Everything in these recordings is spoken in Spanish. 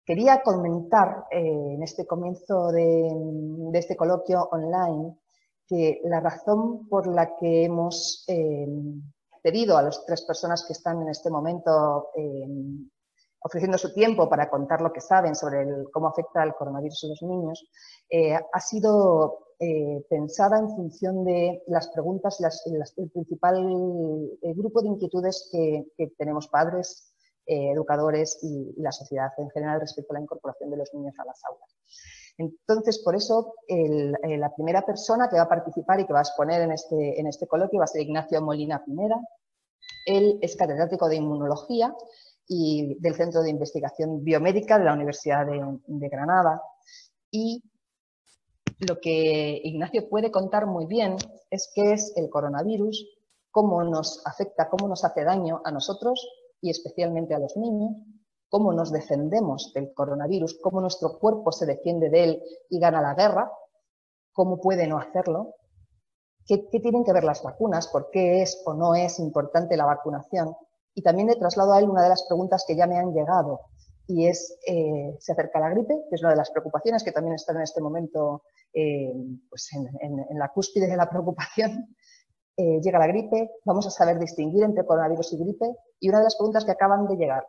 Quería comentar en este comienzo de este coloquio online que la razón por la que hemos pedido a las 3 personas que están en este momento ofreciendo su tiempo para contar lo que saben sobre cómo afecta el coronavirus a los niños, ha sido pensada en función de las preguntas y el principal grupo de inquietudes que tenemos padres, educadores y la sociedad en general respecto a la incorporación de los niños a las aulas. Entonces, por eso, la primera persona que va a participar y que va a exponer en este coloquio va a ser Ignacio Molina Pineda. Él es catedrático de Inmunología y del Centro de Investigación Biomédica de la Universidad de Granada. Y lo que Ignacio puede contar muy bien es qué es el coronavirus, cómo nos afecta, cómo nos hace daño a nosotros y especialmente a los niños, cómo nos defendemos del coronavirus, cómo nuestro cuerpo se defiende de él y gana la guerra, cómo puede no hacerlo, qué tienen que ver las vacunas, por qué es o no es importante la vacunación. Y también le traslado a él una de las preguntas que ya me han llegado, y es, se acerca la gripe, que es una de las preocupaciones que también están en este momento pues en la cúspide de la preocupación. Llega la gripe, vamos a saber distinguir entre coronavirus y gripe, y una de las preguntas que acaban de llegar,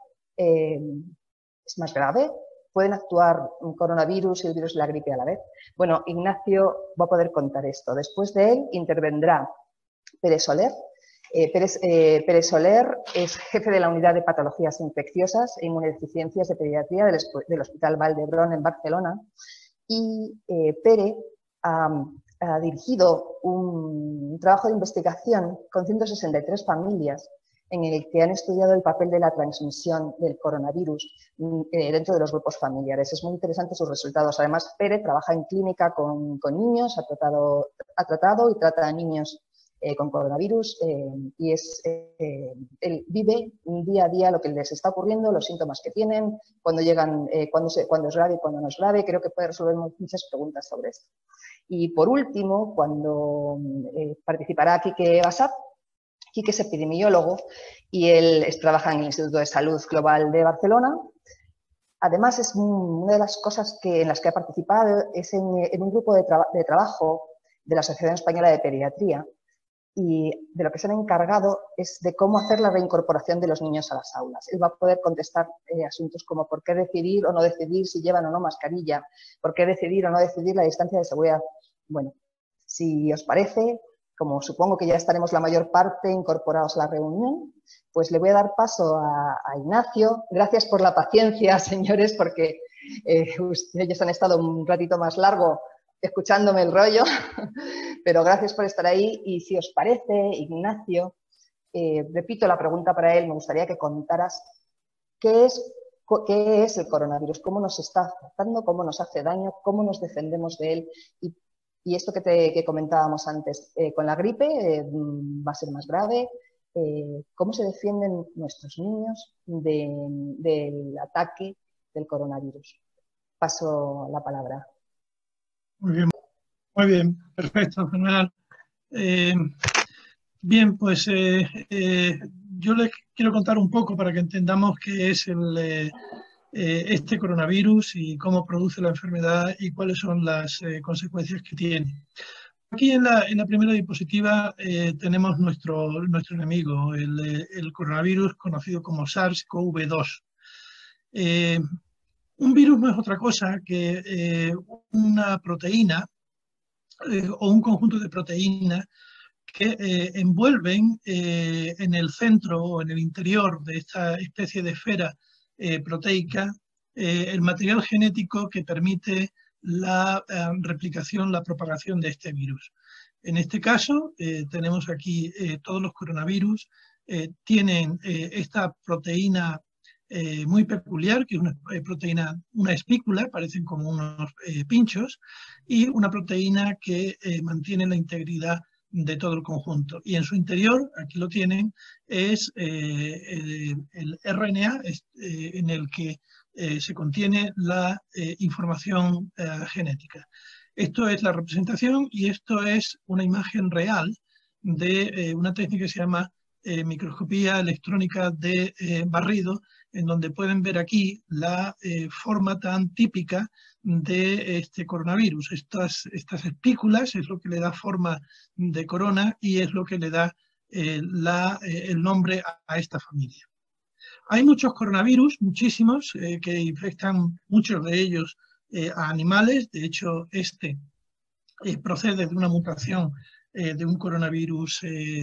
¿es más grave? ¿Pueden actuar un coronavirus y el virus de la gripe a la vez? Bueno, Ignacio va a poder contar esto. Después de él intervendrá Pere Soler. Pere Soler es jefe de la Unidad de Patologías Infecciosas e Inmunodeficiencias de Pediatría del Hospital Vall d'Hebron en Barcelona. Y Pere ha dirigido un trabajo de investigación con 163 familias en el que han estudiado el papel de la transmisión del coronavirus dentro de los grupos familiares. Es muy interesante sus resultados. Además, Pere trabaja en clínica con niños, ha tratado y trata a niños con coronavirus y él vive día a día lo que les está ocurriendo, los síntomas que tienen, cuando llegan, cuando es grave y cuando no es grave. Creo que puede resolver muchas preguntas sobre esto. Y por último, cuando participará Quique Bassat. Quique es epidemiólogo y él trabaja en el Instituto de Salud Global de Barcelona. Además, es una de las cosas en las que ha participado es en un grupo de trabajo de la Asociación Española de Pediatría, y de lo que se han encargado es de cómo hacer la reincorporación de los niños a las aulas. Él va a poder contestar asuntos como por qué decidir o no decidir si llevan o no mascarilla, por qué decidir o no decidir la distancia de seguridad. Bueno, si os parece, como supongo que ya estaremos la mayor parte incorporados a la reunión, pues le voy a dar paso a Ignacio. Gracias por la paciencia, señores, porque ellos han estado un ratito más largo escuchándome el rollo, pero gracias por estar ahí. Y si os parece, Ignacio, repito la pregunta para él, me gustaría que contaras qué es el coronavirus, cómo nos está afectando, cómo nos hace daño, cómo nos defendemos de él. Y esto que comentábamos antes, con la gripe va a ser más grave. ¿Cómo se defienden nuestros niños del ataque del coronavirus? Paso la palabra. Muy bien, perfecto, fenomenal. Bien, pues yo les quiero contar un poco para que entendamos qué es este coronavirus y cómo produce la enfermedad y cuáles son las consecuencias que tiene. Aquí en la primera diapositiva tenemos nuestro enemigo, el coronavirus conocido como SARS-CoV-2. Un virus no es otra cosa que una proteína o un conjunto de proteínas que envuelven en el centro o en el interior de esta especie de esfera proteica el material genético que permite la replicación, la propagación de este virus. En este caso, tenemos aquí todos los coronavirus tienen esta proteína muy peculiar, que es una proteína, una espícula, parecen como unos pinchos, y una proteína que mantiene la integridad de todo el conjunto. Y en su interior, aquí lo tienen, es el RNA en el que se contiene la información genética. Esto es la representación y esto es una imagen real de una técnica que se llama microscopía electrónica de barrido, en donde pueden ver aquí la forma tan típica de este coronavirus. Estas espículas es lo que le da forma de corona y es lo que le da el nombre a esta familia. Hay muchos coronavirus, muchísimos, que infectan, muchos de ellos, a animales. De hecho, este procede de una mutación de un coronavirus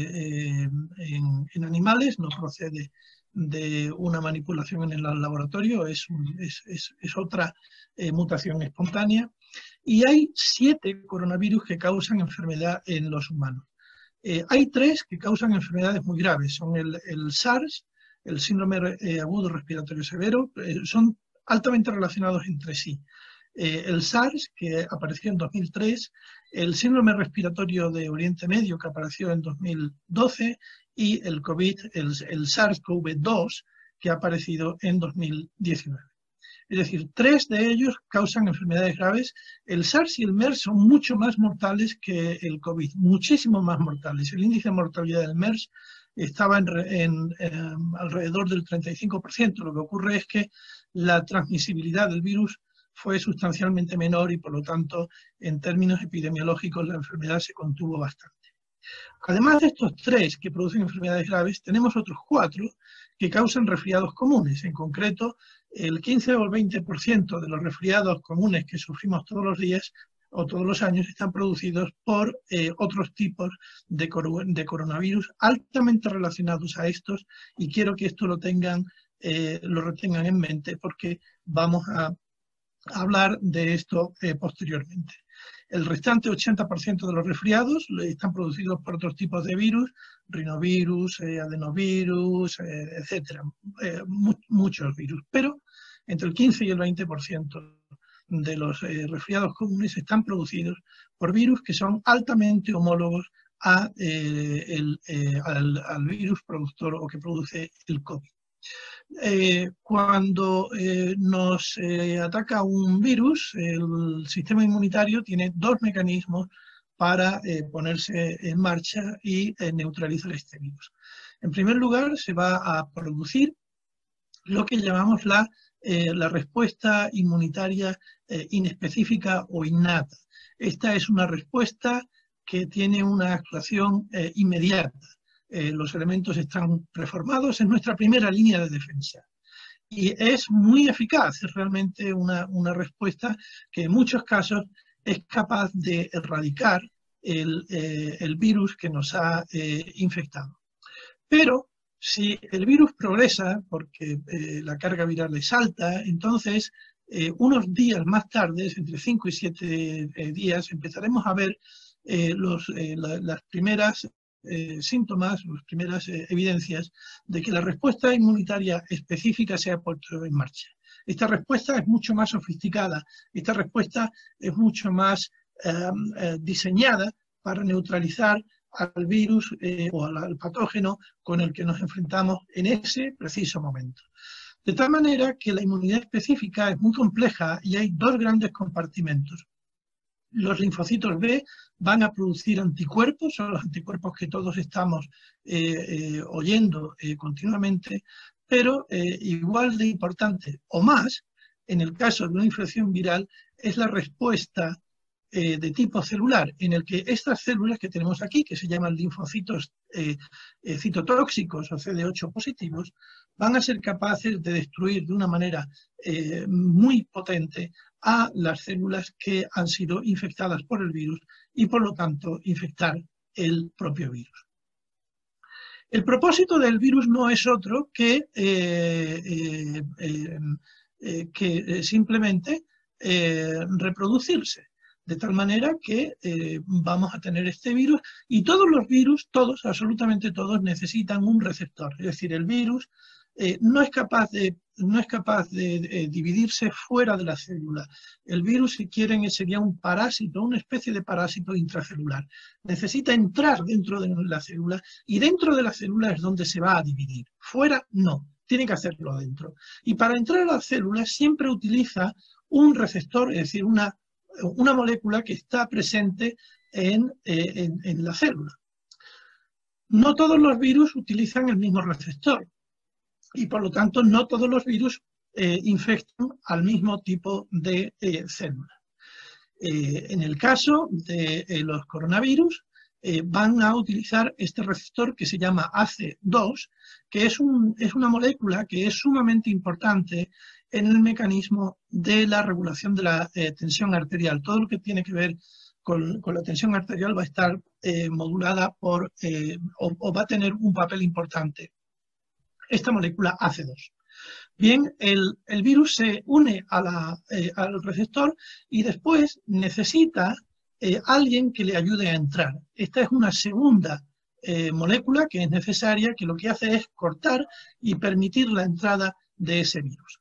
en animales, no procede de una manipulación en el laboratorio, es otra mutación espontánea. Y hay 7 coronavirus que causan enfermedad en los humanos. Hay 3 que causan enfermedades muy graves, son el SARS, el síndrome agudo respiratorio severo, son altamente relacionados entre sí. El SARS, que apareció en 2003, el síndrome respiratorio de Oriente Medio, que apareció en 2012, y el COVID, el SARS-CoV-2, que ha aparecido en 2019. Es decir, 3 de ellos causan enfermedades graves. El SARS y el MERS son mucho más mortales que el COVID, muchísimo más mortales. El índice de mortalidad del MERS estaba alrededor del 35%. Lo que ocurre es que la transmisibilidad del virus fue sustancialmente menor y, por lo tanto, en términos epidemiológicos, la enfermedad se contuvo bastante. Además de estos 3 que producen enfermedades graves, tenemos otros 4 que causan resfriados comunes. En concreto, el 15 o el 20% de los resfriados comunes que sufrimos todos los días o todos los años están producidos por otros tipos de coronavirus altamente relacionados a estos, y quiero que esto lo retengan en mente, porque vamos a hablar de esto posteriormente. El restante 80% de los resfriados están producidos por otros tipos de virus, rinovirus, adenovirus, etcétera, muchos virus, pero entre el 15 y el 20% de los resfriados comunes están producidos por virus que son altamente homólogos al virus productor o que produce el COVID. Cuando nos ataca un virus, el sistema inmunitario tiene 2 mecanismos para ponerse en marcha y neutralizar este virus. En primer lugar, se va a producir lo que llamamos la respuesta inmunitaria inespecífica o innata. Esta es una respuesta que tiene una actuación inmediata. Los elementos están preformados, es nuestra primera línea de defensa. Y es muy eficaz, es realmente una respuesta que en muchos casos es capaz de erradicar el virus que nos ha infectado. Pero si el virus progresa, porque la carga viral es alta, entonces unos días más tarde, entre 5 y 7 días, empezaremos a ver las primeras síntomas, las primeras evidencias de que la respuesta inmunitaria específica se ha puesto en marcha. Esta respuesta es mucho más sofisticada, esta respuesta es mucho más diseñada para neutralizar al virus o al patógeno con el que nos enfrentamos en ese preciso momento. De tal manera que la inmunidad específica es muy compleja y hay 2 grandes compartimentos. Los linfocitos B van a producir anticuerpos, son los anticuerpos que todos estamos oyendo continuamente, pero igual de importante o más, en el caso de una infección viral, es la respuesta de tipo celular, en el que estas células que tenemos aquí, que se llaman linfocitos citotóxicos o CD8 positivos, van a ser capaces de destruir de una manera muy potente a las células que han sido infectadas por el virus y, por lo tanto, infectar el propio virus. El propósito del virus no es otro que simplemente reproducirse. De tal manera que vamos a tener este virus, y todos los virus, todos, absolutamente todos, necesitan un receptor. Es decir, el virus no es capaz de dividirse fuera de la célula. El virus, si quieren, sería un parásito, una especie de parásito intracelular. Necesita entrar dentro de la célula, y dentro de la célula es donde se va a dividir. Fuera, no. Tiene que hacerlo dentro. Y para entrar a la célula siempre utiliza un receptor, es decir, una molécula que está presente en la célula. No todos los virus utilizan el mismo receptor y por lo tanto no todos los virus infectan al mismo tipo de célula. En el caso de los coronavirus, van a utilizar este receptor que se llama AC2, que es una molécula que es sumamente importante en el mecanismo de la regulación de la tensión arterial. Todo lo que tiene que ver con la tensión arterial va a estar modulada por, o va a tener un papel importante esta molécula AC2. Bien, el virus se une al receptor y después necesita alguien que le ayude a entrar. Esta es una segunda molécula que es necesaria, que lo que hace es cortar y permitir la entrada de ese virus.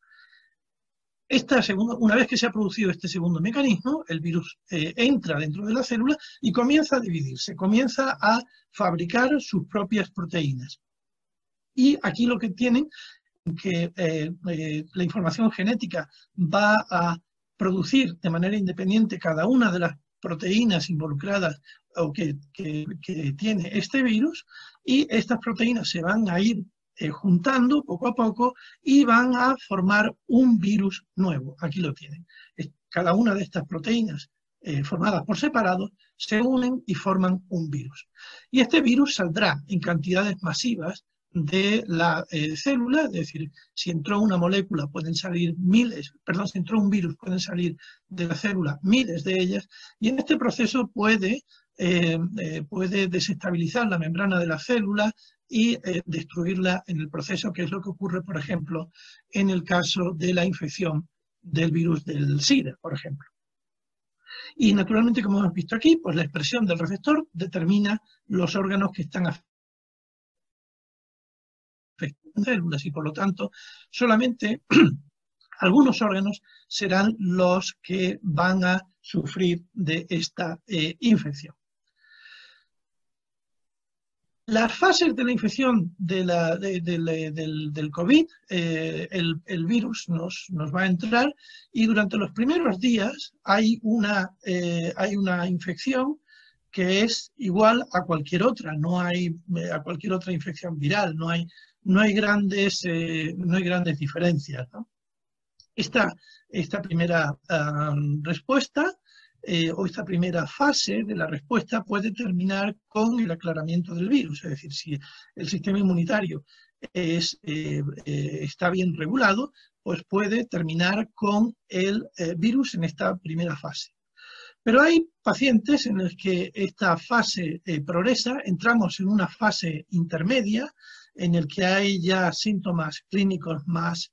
Una vez que se ha producido este segundo mecanismo, el virus entra dentro de la célula y comienza a dividirse, comienza a fabricar sus propias proteínas. Y aquí lo que tienen que la información genética va a producir de manera independiente cada una de las proteínas involucradas o que tiene este virus, y estas proteínas se van a ir juntando poco a poco y van a formar un virus nuevo. Aquí lo tienen. Cada una de estas proteínas formadas por separado se unen y forman un virus. Y este virus saldrá en cantidades masivas de la célula, es decir, si entró una molécula pueden salir si entró un virus pueden salir de la célula miles de ellas, y en este proceso puede desestabilizar la membrana de la célula y destruirla en el proceso, que es lo que ocurre, por ejemplo, en el caso de la infección del virus del SIDA, por ejemplo. Y naturalmente, como hemos visto aquí, pues la expresión del receptor determina los órganos que están afectados células, y por lo tanto solamente algunos órganos serán los que van a sufrir de esta infección. Las fases de la infección del COVID, el virus nos va a entrar, y durante los primeros días hay una infección que es igual a cualquier otra, no hay a cualquier otra infección viral, no hay grandes diferencias, ¿no? Esta primera respuesta o esta primera fase de la respuesta puede terminar con el aclaramiento del virus, es decir, si el sistema inmunitario está bien regulado, pues puede terminar con el virus en esta primera fase. Pero hay pacientes en los que esta fase progresa, entramos en una fase intermedia en el que hay ya síntomas clínicos más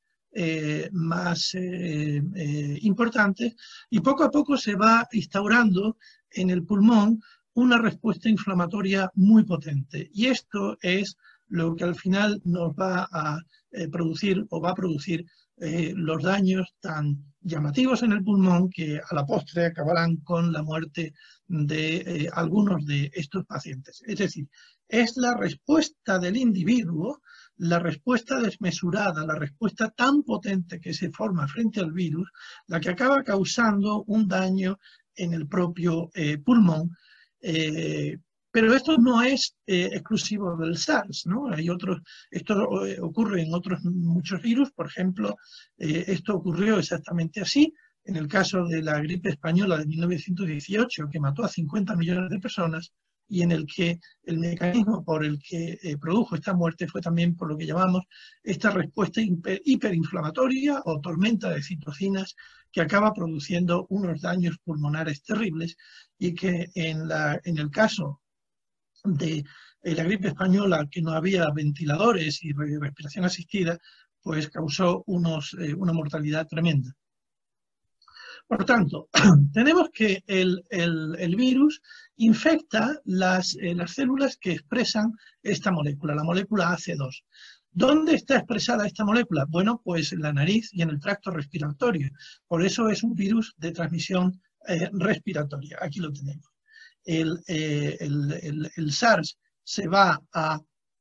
importantes, y poco a poco se va instaurando en el pulmón una respuesta inflamatoria muy potente. Y esto es lo que al final nos va a producir o va a producir los daños tan llamativos en el pulmón que a la postre acabarán con la muerte de algunos de estos pacientes. Es decir, es la respuesta del individuo, la respuesta desmesurada, la respuesta tan potente que se forma frente al virus, la que acaba causando un daño en el propio pulmón. Pero esto no es exclusivo del SARS, ¿no? Esto ocurre en otros muchos virus. Por ejemplo, esto ocurrió exactamente así en el caso de la gripe española de 1918, que mató a 50 millones de personas, y en el que el mecanismo por el que produjo esta muerte fue también por lo que llamamos esta respuesta hiperinflamatoria o tormenta de citocinas, que acaba produciendo unos daños pulmonares terribles, y que en el caso de la gripe española, que no había ventiladores y respiración asistida, pues causó una mortalidad tremenda. Por lo tanto, tenemos que el virus infecta las células que expresan esta molécula, la molécula AC2. ¿Dónde está expresada esta molécula? Bueno, pues en la nariz y en el tracto respiratorio. Por eso es un virus de transmisión respiratoria. Aquí lo tenemos. El SARS se va a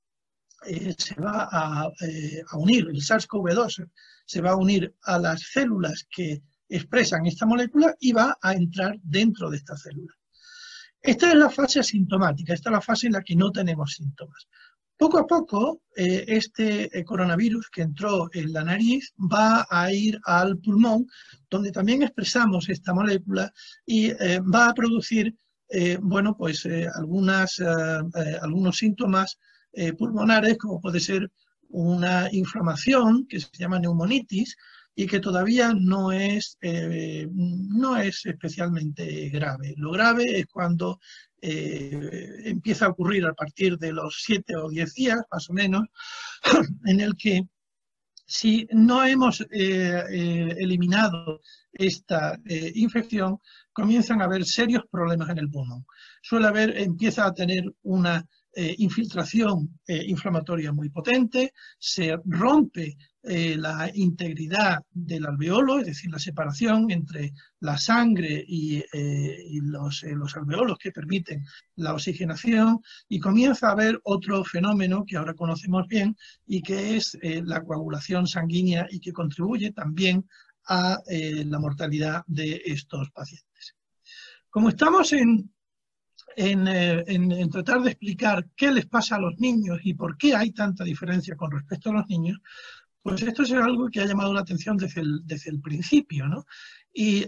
unir, el SARS-CoV-2 se va a unir a las células que expresan esta molécula y va a entrar dentro de esta célula. Esta es la fase asintomática, esta es la fase en la que no tenemos síntomas. Poco a poco, este coronavirus que entró en la nariz va a ir al pulmón, donde también expresamos esta molécula y va a producir bueno, pues, algunos síntomas pulmonares, como puede ser una inflamación que se llama neumonitis y que todavía no es especialmente grave. Lo grave es cuando empieza a ocurrir a partir de los 7 o 10 días, más o menos, en el que si no hemos eliminado esta infección, comienzan a haber serios problemas en el pulmón. Empieza a tener una infiltración inflamatoria muy potente, se rompe la integridad del alveolo, es decir, la separación entre la sangre y los alveolos que permiten la oxigenación, y comienza a haber otro fenómeno que ahora conocemos bien y que es la coagulación sanguínea y que contribuye también a la mortalidad de estos pacientes. Como estamos en tratar de explicar qué les pasa a los niños y por qué hay tanta diferencia con respecto a los niños, pues esto es algo que ha llamado la atención desde el principio, ¿no? Y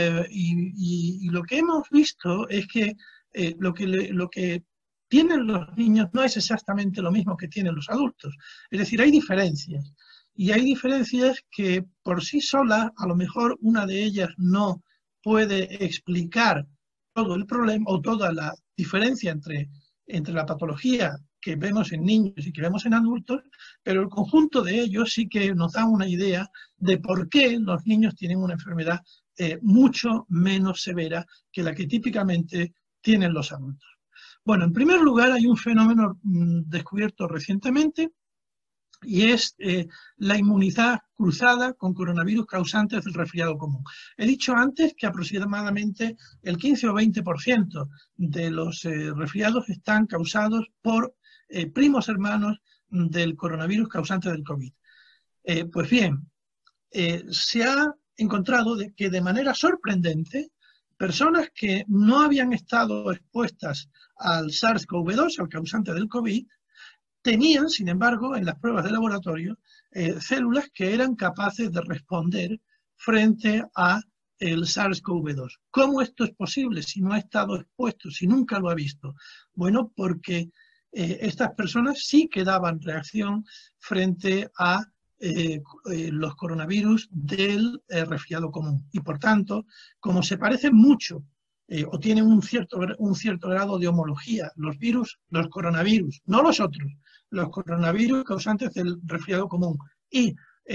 lo que hemos visto es que lo que tienen los niños no es exactamente lo mismo que tienen los adultos. Es decir, hay diferencias. Y hay diferencias que por sí solas, a lo mejor una de ellas no puede explicar todo el problema o toda la diferencia entre la patología que vemos en niños y que vemos en adultos, pero el conjunto de ellos sí que nos da una idea de por qué los niños tienen una enfermedad mucho menos severa que la que típicamente tienen los adultos. Bueno, en primer lugar hay un fenómeno descubierto recientemente y es la inmunidad cruzada con coronavirus causantes del resfriado común. He dicho antes que aproximadamente el 15 o 20% de los resfriados están causados por primos hermanos del coronavirus causante del COVID. Pues bien, se ha encontrado que de manera sorprendente personas que no habían estado expuestas al SARS-CoV-2, al causante del COVID, tenían, sin embargo, en las pruebas de laboratorio, células que eran capaces de responder frente a el SARS-CoV-2. ¿Cómo esto es posible si no ha estado expuesto, si nunca lo ha visto? Bueno, porque estas personas sí que daban reacción frente a los coronavirus del resfriado común. Y por tanto, como se parecen mucho o tienen un cierto grado de homología, los coronavirus, no los otros, los coronavirus causantes del resfriado común y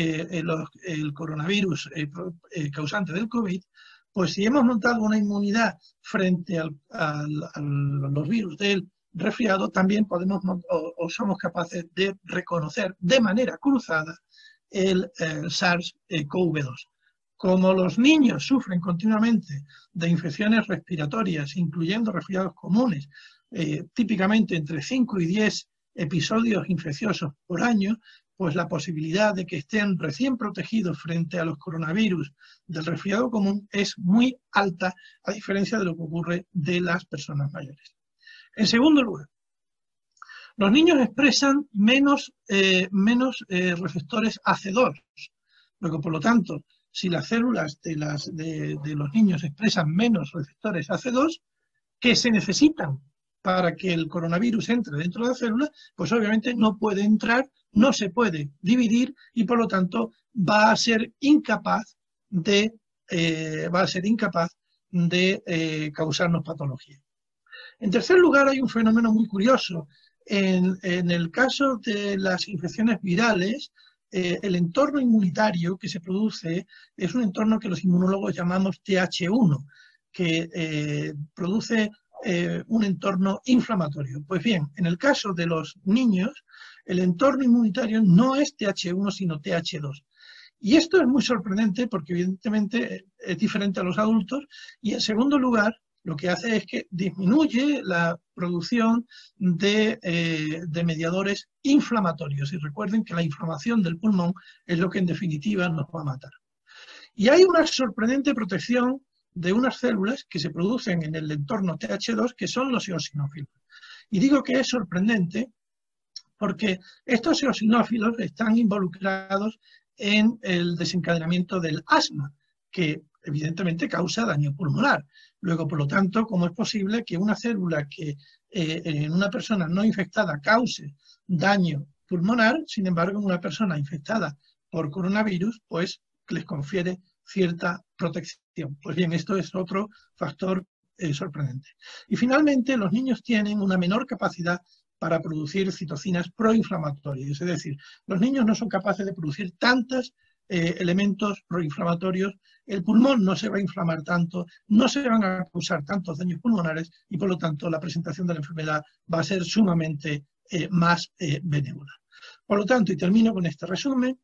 el coronavirus causante del COVID, pues si hemos notado una inmunidad frente a los virus del resfriado, también podemos o somos capaces de reconocer de manera cruzada el SARS-CoV-2. Como los niños sufren continuamente de infecciones respiratorias, incluyendo resfriados comunes, típicamente entre 5 y 10 episodios infecciosos por año, pues la posibilidad de que estén recién protegidos frente a los coronavirus del resfriado común es muy alta, a diferencia de lo que ocurre de las personas mayores. En segundo lugar, los niños expresan menos receptores AC2, luego, por lo tanto, si las células de los niños expresan menos receptores AC2 que se necesitan para que el coronavirus entre dentro de la célula, pues obviamente no puede entrar, no se puede dividir y por lo tanto va a ser incapaz de causarnos patología. En tercer lugar, hay un fenómeno muy curioso. En el caso de las infecciones virales, el entorno inmunitario que se produce es un entorno que los inmunólogos llamamos TH1, que produce un entorno inflamatorio. Pues bien, en el caso de los niños, el entorno inmunitario no es TH1, sino TH2. Y esto es muy sorprendente porque evidentemente es diferente a los adultos y en segundo lugar, lo que hace es que disminuye la producción de mediadores inflamatorios. Y recuerden que la inflamación del pulmón es lo que en definitiva nos va a matar. Y hay una sorprendente protección de unas células que se producen en el entorno TH2, que son los eosinófilos. Y digo que es sorprendente porque estos eosinófilos están involucrados en el desencadenamiento del asma, que evidentemente causa daño pulmonar. Luego, por lo tanto, ¿cómo es posible que una célula que en una persona no infectada cause daño pulmonar, sin embargo, en una persona infectada por coronavirus, pues les confiere cierta protección? Pues bien, esto es otro factor sorprendente. Y finalmente, los niños tienen una menor capacidad para producir citocinas proinflamatorias, es decir, los niños no son capaces de producir tantos elementos proinflamatorios, el pulmón no se va a inflamar tanto, no se van a causar tantos daños pulmonares y por lo tanto la presentación de la enfermedad va a ser sumamente más benévola. Por lo tanto, y termino con este resumen,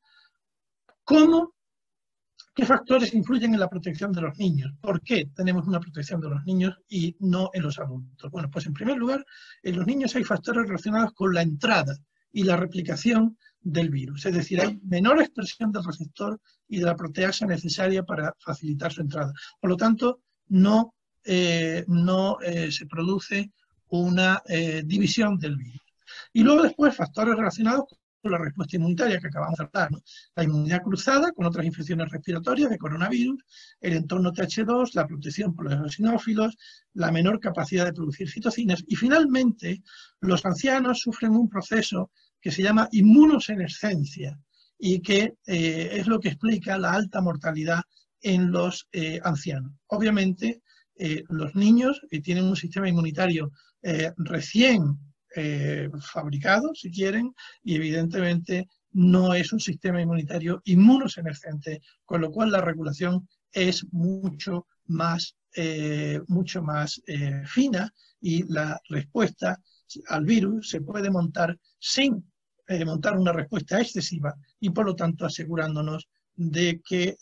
¿qué factores influyen en la protección de los niños? ¿Por qué tenemos una protección de los niños y no en los adultos? Bueno, pues en primer lugar, en los niños hay factores relacionados con la entrada y la replicación del virus. Es decir, hay menor expresión del receptor y de la proteasa necesaria para facilitar su entrada. Por lo tanto, no se produce una división del virus. Y luego después factores relacionados con la respuesta inmunitaria que acabamos de hablar, ¿no? La inmunidad cruzada con otras infecciones respiratorias de coronavirus, el entorno TH2, la protección por los eosinófilos, la menor capacidad de producir citocinas y finalmente los ancianos sufren un proceso que se llama inmunosenescencia y que es lo que explica la alta mortalidad en los ancianos. Obviamente, los niños tienen un sistema inmunitario recién fabricado, si quieren, y evidentemente no es un sistema inmunitario inmunosenescente, con lo cual la regulación es mucho más fina y la respuesta al virus se puede montar sin montar una respuesta excesiva y por lo tanto asegurándonos de que,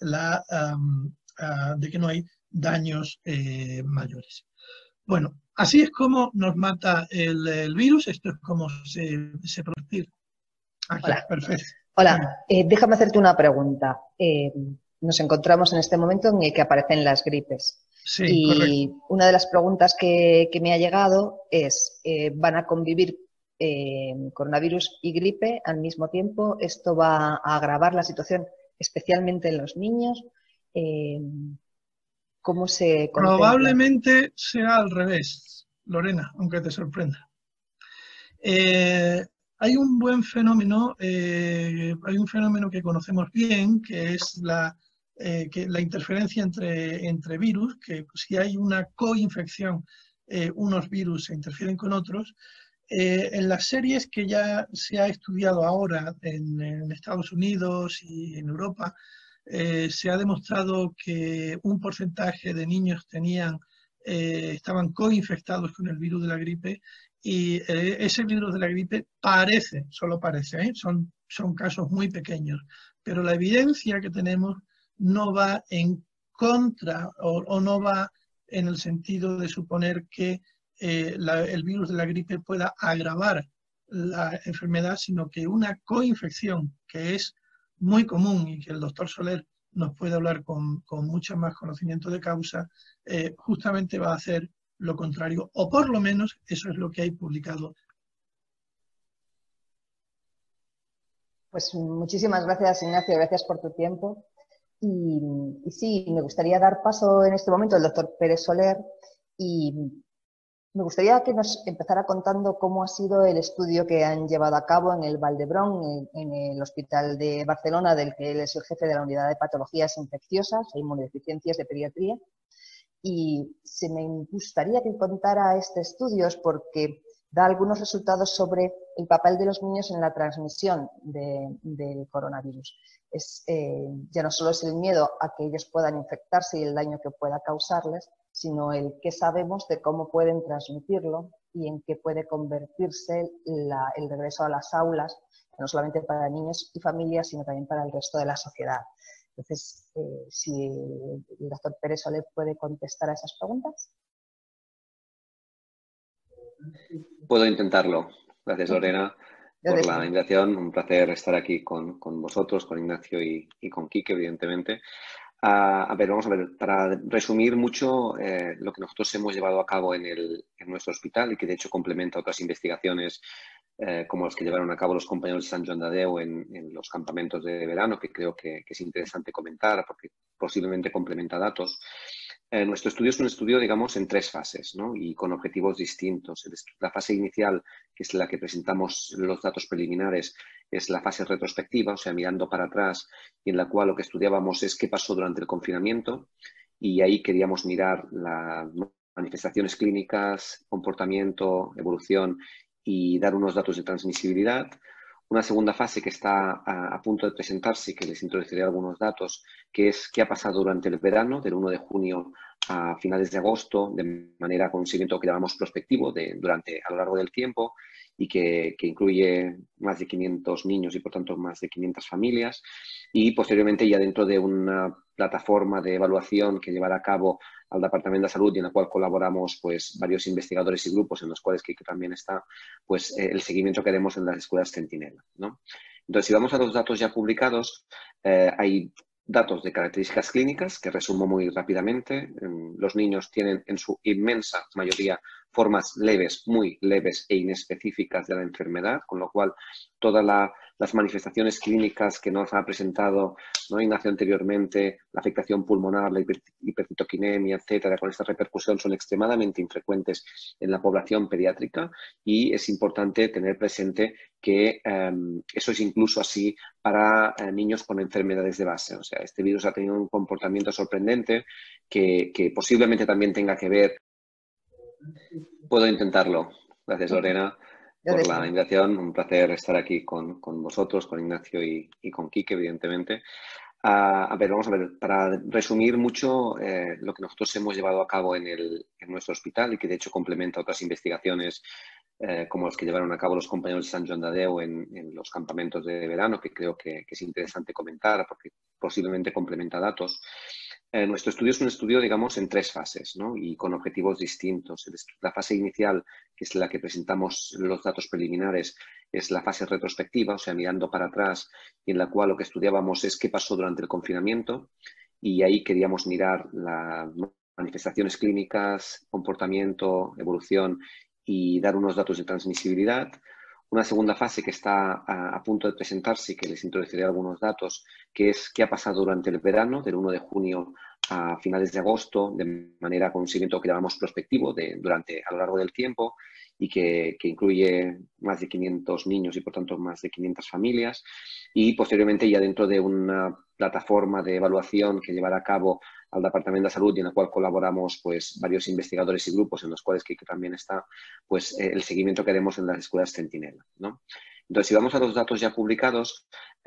de que no hay daños mayores. Bueno, así es como nos mata el virus, esto es como se produce. Aquí, Hola. perfecto. Hola, déjame hacerte una pregunta. Nos encontramos en este momento en el que aparecen las gripes. Sí, y correcto. una de las preguntas que me ha llegado es, ¿van a convivir coronavirus y gripe al mismo tiempo? ¿Esto va a agravar la situación, especialmente en los niños? ¿Cómo se contempla? Probablemente sea al revés, Lorena, aunque te sorprenda. Hay un buen fenómeno, hay un fenómeno que conocemos bien, que es la interferencia entre virus, que si hay una coinfección, unos virus se interfieren con otros. En las series que ya se ha estudiado ahora en Estados Unidos y en Europa, se ha demostrado que un porcentaje de niños estaban coinfectados con el virus de la gripe y ese virus de la gripe parece, solo parece, son casos muy pequeños, pero la evidencia que tenemos no va en contra o no va en el sentido de suponer que el virus de la gripe pueda agravar la enfermedad, sino que una coinfección que es muy común y que el doctor Soler nos puede hablar con mucho más conocimiento de causa, justamente va a hacer lo contrario, o por lo menos eso es lo que hay publicado. Pues muchísimas gracias, Ignacio, gracias por tu tiempo. Y sí, me gustaría dar paso en este momento al doctor Pérez Soler y me gustaría que nos empezara contando cómo ha sido el estudio que han llevado a cabo en el Vall d'Hebron, en el Hospital de Barcelona, del que él es el jefe de la Unidad de Patologías Infecciosas e Inmunodeficiencias de Pediatría. Y se me gustaría que contara este estudio porque da algunos resultados sobre el papel de los niños en la transmisión del coronavirus. Ya no solo es el miedo a que ellos puedan infectarse y el daño que pueda causarles, sino el qué sabemos de cómo pueden transmitirlo y en qué puede convertirse el regreso a las aulas, no solamente para niños y familias, sino también para el resto de la sociedad. Entonces, si el doctor Pérez Soler puede contestar a esas preguntas. Puedo intentarlo. Gracias, Lorena, por la invitación. Un placer estar aquí con vosotros, con Ignacio y con Quique, evidentemente. A ver, vamos a ver, para resumir mucho lo que nosotros hemos llevado a cabo en nuestro hospital y que de hecho complementa otras investigaciones como las que llevaron a cabo los compañeros de Sant Joan de Déu en los campamentos de verano, que creo que es interesante comentar porque posiblemente complementa datos. Nuestro estudio es un estudio, digamos, en tres fases, ¿no? Y con objetivos distintos. La fase inicial, que es la que presentamos los datos preliminares, es la fase retrospectiva, o sea, mirando para atrás, y en la cual lo que estudiábamos es qué pasó durante el confinamiento, y ahí queríamos mirar las manifestaciones clínicas, comportamiento, evolución y dar unos datos de transmisibilidad. Una segunda fase que está a punto de presentarse, que les introduciré algunos datos, que es qué ha pasado durante el verano, del 1 de junio a finales de agosto, de manera con un seguimiento que llamamos prospectivo a lo largo del tiempo y que incluye más de 500 niños y, por tanto, más de 500 familias. Y, posteriormente, ya dentro de una plataforma de evaluación que llevará a cabo al Departamento de Salud y en la cual colaboramos pues, varios investigadores y grupos, en los cuales que también está pues, el seguimiento que haremos en las escuelas Centinela, ¿no? Entonces, si vamos a los datos ya publicados, hay datos de características clínicas que resumo muy rápidamente. Los niños tienen en su inmensa mayoría formas leves, muy leves e inespecíficas de la enfermedad, con lo cual todas las manifestaciones clínicas que nos ha presentado, ¿no?, Ignacio anteriormente, la afectación pulmonar, la hipercitoquinemia, etcétera, con esta repercusión son extremadamente infrecuentes en la población pediátrica y es importante tener presente que eso es incluso así para niños con enfermedades de base. O sea, este virus ha tenido un comportamiento sorprendente que posiblemente también tenga que ver. Puedo intentarlo. Gracias, Lorena, por la invitación. Un placer estar aquí con vosotros, con Ignacio y con Quique, evidentemente. A ver, vamos a ver, para resumir mucho lo que nosotros hemos llevado a cabo en nuestro hospital y que de hecho complementa otras investigaciones como las que llevaron a cabo los compañeros de Sant Joan de Déu en los campamentos de verano, que creo que es interesante comentar porque posiblemente complementa datos. Nuestro estudio es un estudio, digamos, en tres fases, ¿no? Y con objetivos distintos. La fase inicial, que es la que presentamos los datos preliminares, es la fase retrospectiva, o sea, mirando para atrás, y en la cual lo que estudiábamos es qué pasó durante el confinamiento, y ahí queríamos mirar las manifestaciones clínicas, comportamiento, evolución y dar unos datos de transmisibilidad. Una segunda fase que está a punto de presentarse y que les introduciré algunos datos, que es qué ha pasado durante el verano, del 1 de junio a finales de agosto, de manera con un seguimiento que llamamos prospectivo a lo largo del tiempo y que incluye más de 500 niños y, por tanto, más de 500 familias. Y, posteriormente, ya dentro de una plataforma de evaluación que llevará a cabo al Departamento de Salud y en la cual colaboramos pues, varios investigadores y grupos, en los cuales que también está pues, el seguimiento que haremos en las escuelas Centinela, ¿no? Entonces, si vamos a los datos ya publicados,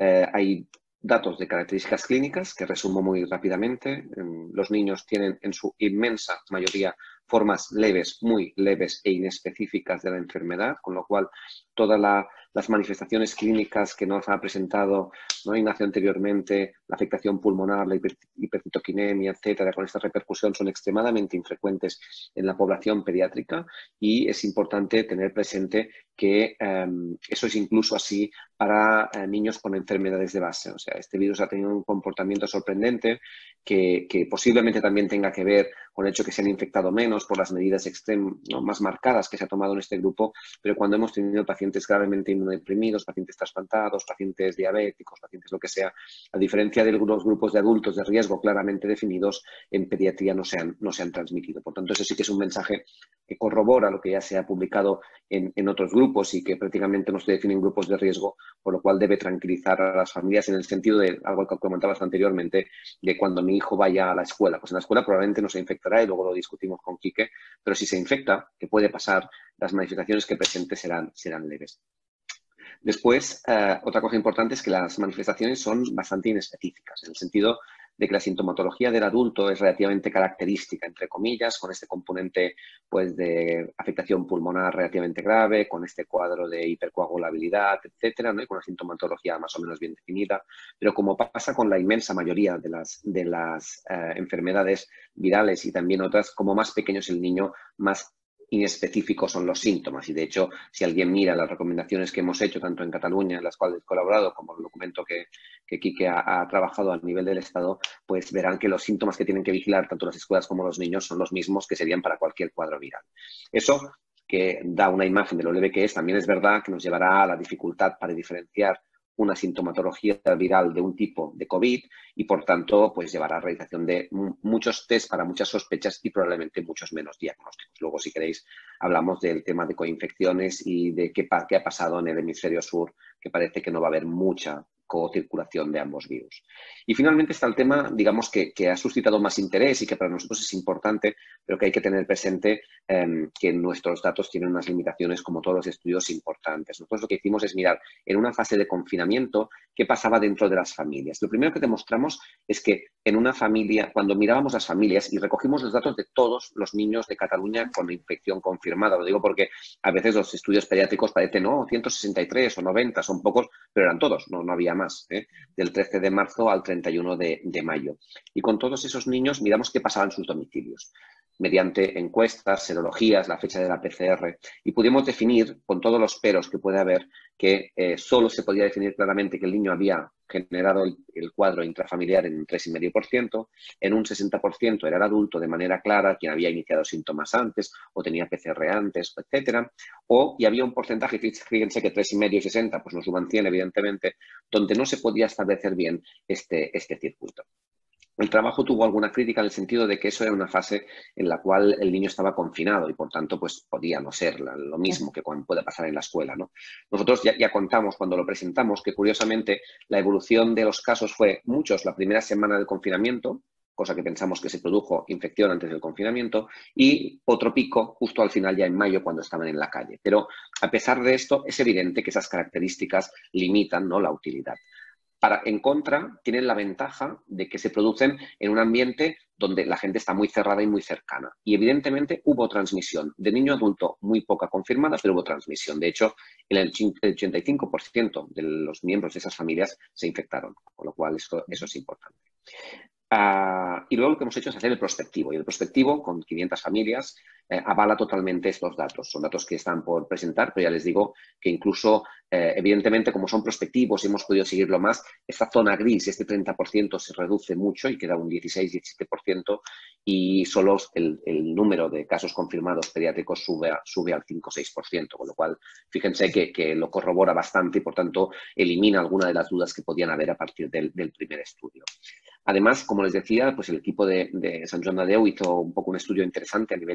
hay datos de características clínicas que resumo muy rápidamente. Los niños tienen en su inmensa mayoría formas leves, muy leves e inespecíficas de la enfermedad, con lo cual todas las manifestaciones clínicas que nos ha presentado, ¿no?, Ignacio anteriormente, la afectación pulmonar, la hipercitoquinemia, etcétera, con esta repercusión son extremadamente infrecuentes en la población pediátrica y es importante tener presente que eso es incluso así para niños con enfermedades de base. O sea, este virus ha tenido un comportamiento sorprendente que posiblemente también tenga que ver con el hecho que se han infectado menos por las medidas ¿no?, más marcadas que se ha tomado en este grupo, pero cuando hemos tenido pacientes gravemente inmunodeprimidos, pacientes trasplantados, pacientes diabéticos, pacientes lo que sea, a diferencia de los grupos de adultos de riesgo claramente definidos, en pediatría no se han transmitido. Por tanto, eso sí que es un mensaje que corrobora lo que ya se ha publicado en otros grupos y que prácticamente no se definen grupos de riesgo, por lo cual debe tranquilizar a las familias en el sentido de algo que comentabas anteriormente, de cuando mi hijo vaya a la escuela. Pues en la escuela probablemente no se infectará y luego lo discutimos con Quique, pero si se infecta, que puede pasar, las manifestaciones que presente serán leves. Después, otra cosa importante es que las manifestaciones son bastante inespecíficas, en el sentido de que la sintomatología del adulto es relativamente característica, entre comillas, con este componente pues, de afectación pulmonar relativamente grave, con este cuadro de hipercoagulabilidad, etcétera, ¿no?, y con una sintomatología más o menos bien definida. Pero como pasa con la inmensa mayoría de las enfermedades virales y también otras, como más pequeño es el niño, más inespecíficos son los síntomas. Y de hecho, si alguien mira las recomendaciones que hemos hecho, tanto en Cataluña, en las cuales he colaborado, como el documento que Quique ha trabajado a nivel del Estado, pues verán que los síntomas que tienen que vigilar tanto las escuelas como los niños son los mismos que serían para cualquier cuadro viral. Eso, que da una imagen de lo leve que es, también es verdad que nos llevará a la dificultad para diferenciar una sintomatología viral de un tipo de COVID y, por tanto, pues llevará a la realización de muchos test para muchas sospechas y probablemente muchos menos diagnósticos. Luego, si queréis, hablamos del tema de coinfecciones y de qué ha pasado en el hemisferio sur, que parece que no va a haber mucha co-circulación de ambos virus. Y finalmente está el tema, digamos, que ha suscitado más interés y que para nosotros es importante, pero que hay que tener presente que nuestros datos tienen unas limitaciones, como todos los estudios, importantes. Nosotros lo que hicimos es mirar en una fase de confinamiento qué pasaba dentro de las familias. Lo primero que demostramos es que en una familia, cuando mirábamos las familias y recogimos los datos de todos los niños de Cataluña con infección confirmada, lo digo porque a veces los estudios pediátricos parecen, no, 163 o 90, son pocos, pero eran todos, no había más, del 13 de marzo al 31 de mayo. Y con todos esos niños miramos qué pasaba en sus domicilios, mediante encuestas, serologías, la fecha de la PCR, y pudimos definir, con todos los peros que puede haber, que solo se podía definir claramente que el niño había generado el cuadro intrafamiliar en un 3,5%, en un 60% era el adulto de manera clara quien había iniciado síntomas antes o tenía PCR antes, etcétera, y había un porcentaje, fíjense que 3,5 y 60, pues no suban 100 evidentemente, donde no se podía establecer bien este circuito. El trabajo tuvo alguna crítica en el sentido de que eso era una fase en la cual el niño estaba confinado y, por tanto, pues podía no ser lo mismo que puede pasar en la escuela, ¿no? Nosotros ya contamos cuando lo presentamos que, curiosamente, la evolución de los casos fue muchos la primera semana del confinamiento, cosa que pensamos que se produjo infección antes del confinamiento, y otro pico justo al final, ya en mayo, cuando estaban en la calle. Pero, a pesar de esto, es evidente que esas características limitan, ¿no?, la utilidad. En contra, tienen la ventaja de que se producen en un ambiente donde la gente está muy cerrada y muy cercana. Y evidentemente hubo transmisión. De niño a adulto muy poca confirmada, pero hubo transmisión. De hecho, el 85% de los miembros de esas familias se infectaron, con lo cual eso es importante. Y luego lo que hemos hecho es hacer el prospectivo. Y el prospectivo, con 500 familias, avala totalmente estos datos. Son datos que están por presentar, pero ya les digo que incluso, evidentemente, como son prospectivos y hemos podido seguirlo más, esta zona gris, este 30%, se reduce mucho y queda un 16-17%, y solo el número de casos confirmados pediátricos sube al 5-6%, con lo cual, fíjense que lo corrobora bastante y, por tanto, elimina alguna de las dudas que podían haber a partir del primer estudio. Además, como les decía, pues el equipo de Sant Joan de Déu hizo un poco un estudio interesante a nivel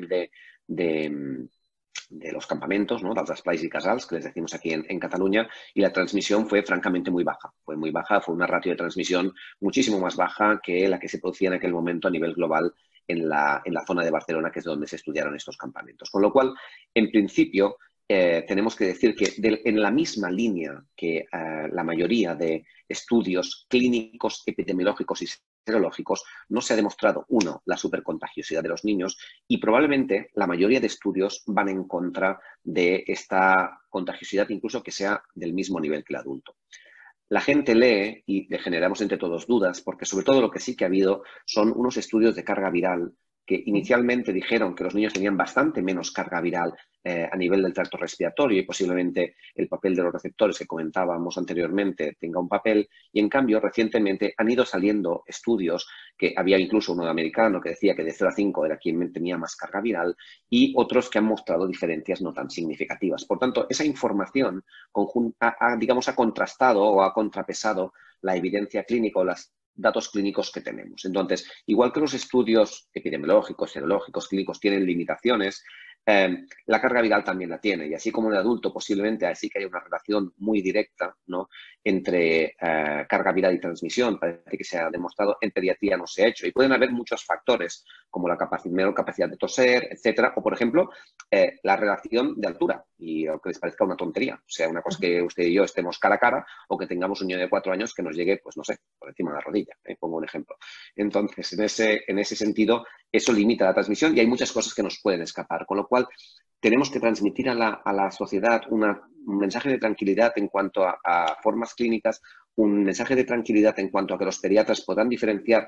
de los campamentos, ¿no?, dels esplais i casals, que les decimos aquí en Cataluña, y la transmisión fue francamente muy baja. Fue muy baja, fue una ratio de transmisión muchísimo más baja que la que se producía en aquel momento a nivel global en la zona de Barcelona, que es donde se estudiaron estos campamentos. Con lo cual, en principio, tenemos que decir que en la misma línea que la mayoría de estudios clínicos, epidemiológicos y serológicos, no se ha demostrado, uno, la supercontagiosidad de los niños, y probablemente la mayoría de estudios van en contra de esta contagiosidad, incluso que sea del mismo nivel que el adulto. La gente lee y le generamos entre todos dudas, porque sobre todo lo que sí que ha habido son unos estudios de carga viral que inicialmente dijeron que los niños tenían bastante menos carga viral a nivel del tracto respiratorio, y posiblemente el papel de los receptores que comentábamos anteriormente tenga un papel, y en cambio recientemente han ido saliendo estudios, que había incluso uno americano que decía que de 0 a 5 era quien tenía más carga viral, y otros que han mostrado diferencias no tan significativas. Por tanto, esa información digamos, ha contrastado o ha contrapesado la evidencia clínica o las datos clínicos que tenemos. Entonces, igual que los estudios epidemiológicos, serológicos, clínicos tienen limitaciones, la carga viral también la tiene, y así como en el adulto posiblemente así que hay una relación muy directa, ¿no?, entre carga viral y transmisión, parece que se ha demostrado, en pediatría no se ha hecho, y pueden haber muchos factores como la menor capacidad de toser, etcétera, o por ejemplo la relación de altura, y aunque les parezca una tontería, o sea, una cosa que usted y yo estemos cara a cara, o que tengamos un niño de 4 años que nos llegue, pues no sé, por encima de la rodilla, pongo un ejemplo. Entonces, en ese sentido, eso limita la transmisión y hay muchas cosas que nos pueden escapar, con lo cual tenemos que transmitir a la sociedad un mensaje de tranquilidad en cuanto a formas clínicas, un mensaje de tranquilidad en cuanto a que los pediatras podrán diferenciar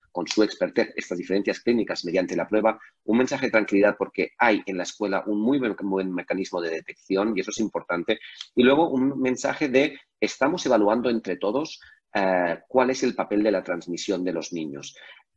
con su expertez estas diferencias clínicas mediante la prueba, un mensaje de tranquilidad porque hay en la escuela un muy buen mecanismo de detección y eso es importante. Y luego un mensaje de estamos evaluando entre todos cuál es el papel de la transmisión de los niños.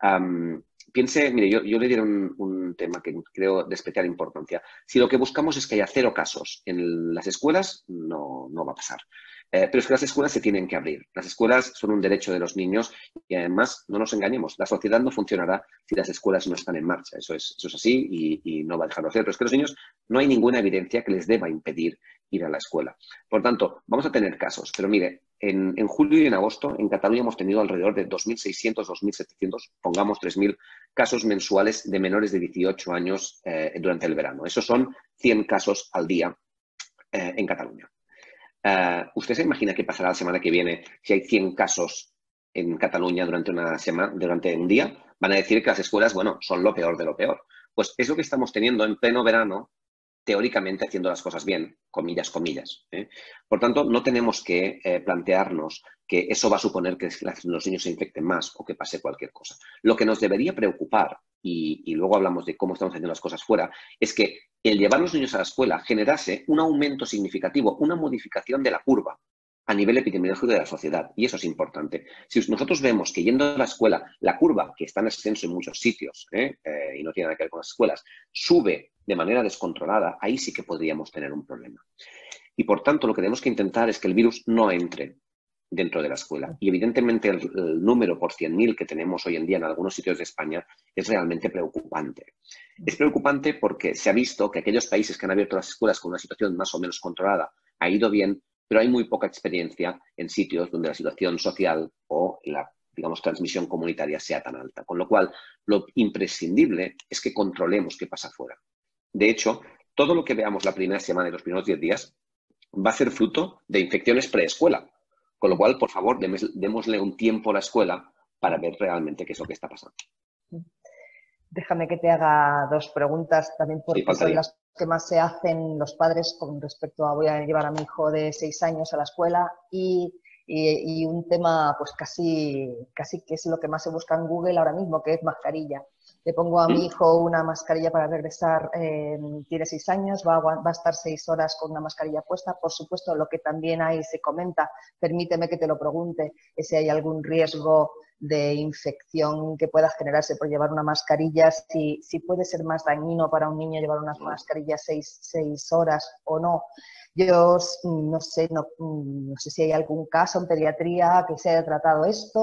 Piense, mire, yo le diré un tema que creo de especial importancia. Si lo que buscamos es que haya 0 casos en las escuelas, no va a pasar. Pero es que las escuelas se tienen que abrir. Las escuelas son un derecho de los niños y además, no nos engañemos, la sociedad no funcionará si las escuelas no están en marcha. Eso es así y no va a dejarlo de ser. Pero es que los niños no hay ninguna evidencia que les deba impedir ir a la escuela. Por tanto, vamos a tener casos. Pero mire, en julio y en agosto en Cataluña hemos tenido alrededor de 2.600, 2.700, pongamos 3.000 casos mensuales de menores de 18 años durante el verano. Esos son 100 casos al día en Cataluña. ¿Usted se imagina qué pasará la semana que viene si hay 100 casos en Cataluña durante una semana, durante un día? Van a decir que las escuelas, bueno, son lo peor de lo peor. Pues es lo que estamos teniendo en pleno verano, teóricamente haciendo las cosas bien, comillas, comillas. Por tanto, no tenemos que plantearnos que eso va a suponer que los niños se infecten más o que pase cualquier cosa. Lo que nos debería preocupar, y luego hablamos de cómo estamos haciendo las cosas fuera, es que el llevar a los niños a la escuela generase un aumento significativo, una modificación de la curva a nivel epidemiológico de la sociedad. Y eso es importante. Si nosotros vemos que yendo a la escuela, la curva, que está en ascenso en muchos sitios, y no tiene nada que ver con las escuelas, sube de manera descontrolada, ahí sí que podríamos tener un problema. Y por tanto, lo que tenemos que intentar es que el virus no entre dentro de la escuela. Y evidentemente el número por 100.000 que tenemos hoy en día en algunos sitios de España es realmente preocupante. Es preocupante porque se ha visto que aquellos países que han abierto las escuelas con una situación más o menos controlada ha ido bien, pero hay muy poca experiencia en sitios donde la situación social o la, digamos, transmisión comunitaria sea tan alta. Con lo cual, lo imprescindible es que controlemos qué pasa afuera. De hecho, todo lo que veamos la primera semana y los primeros 10 días va a ser fruto de infecciones preescuela. Con lo cual, por favor, démosle un tiempo a la escuela para ver realmente qué es lo que está pasando. Déjame que te haga 2 preguntas también porque Sí, son las que más se hacen los padres con respecto a voy a llevar a mi hijo de 6 años a la escuela y un tema pues casi que es lo que más se busca en Google ahora mismo, que es mascarilla. Le pongo a mi hijo una mascarilla para regresar, tiene 6 años, va a estar 6 horas con una mascarilla puesta. Por supuesto, lo que también ahí se comenta, permíteme que te lo pregunte, es si hay algún riesgo de infección que pueda generarse por llevar una mascarilla, si puede ser más dañino para un niño llevar una mascarilla 6 horas o no. Yo no sé si hay algún caso en pediatría que se haya tratado esto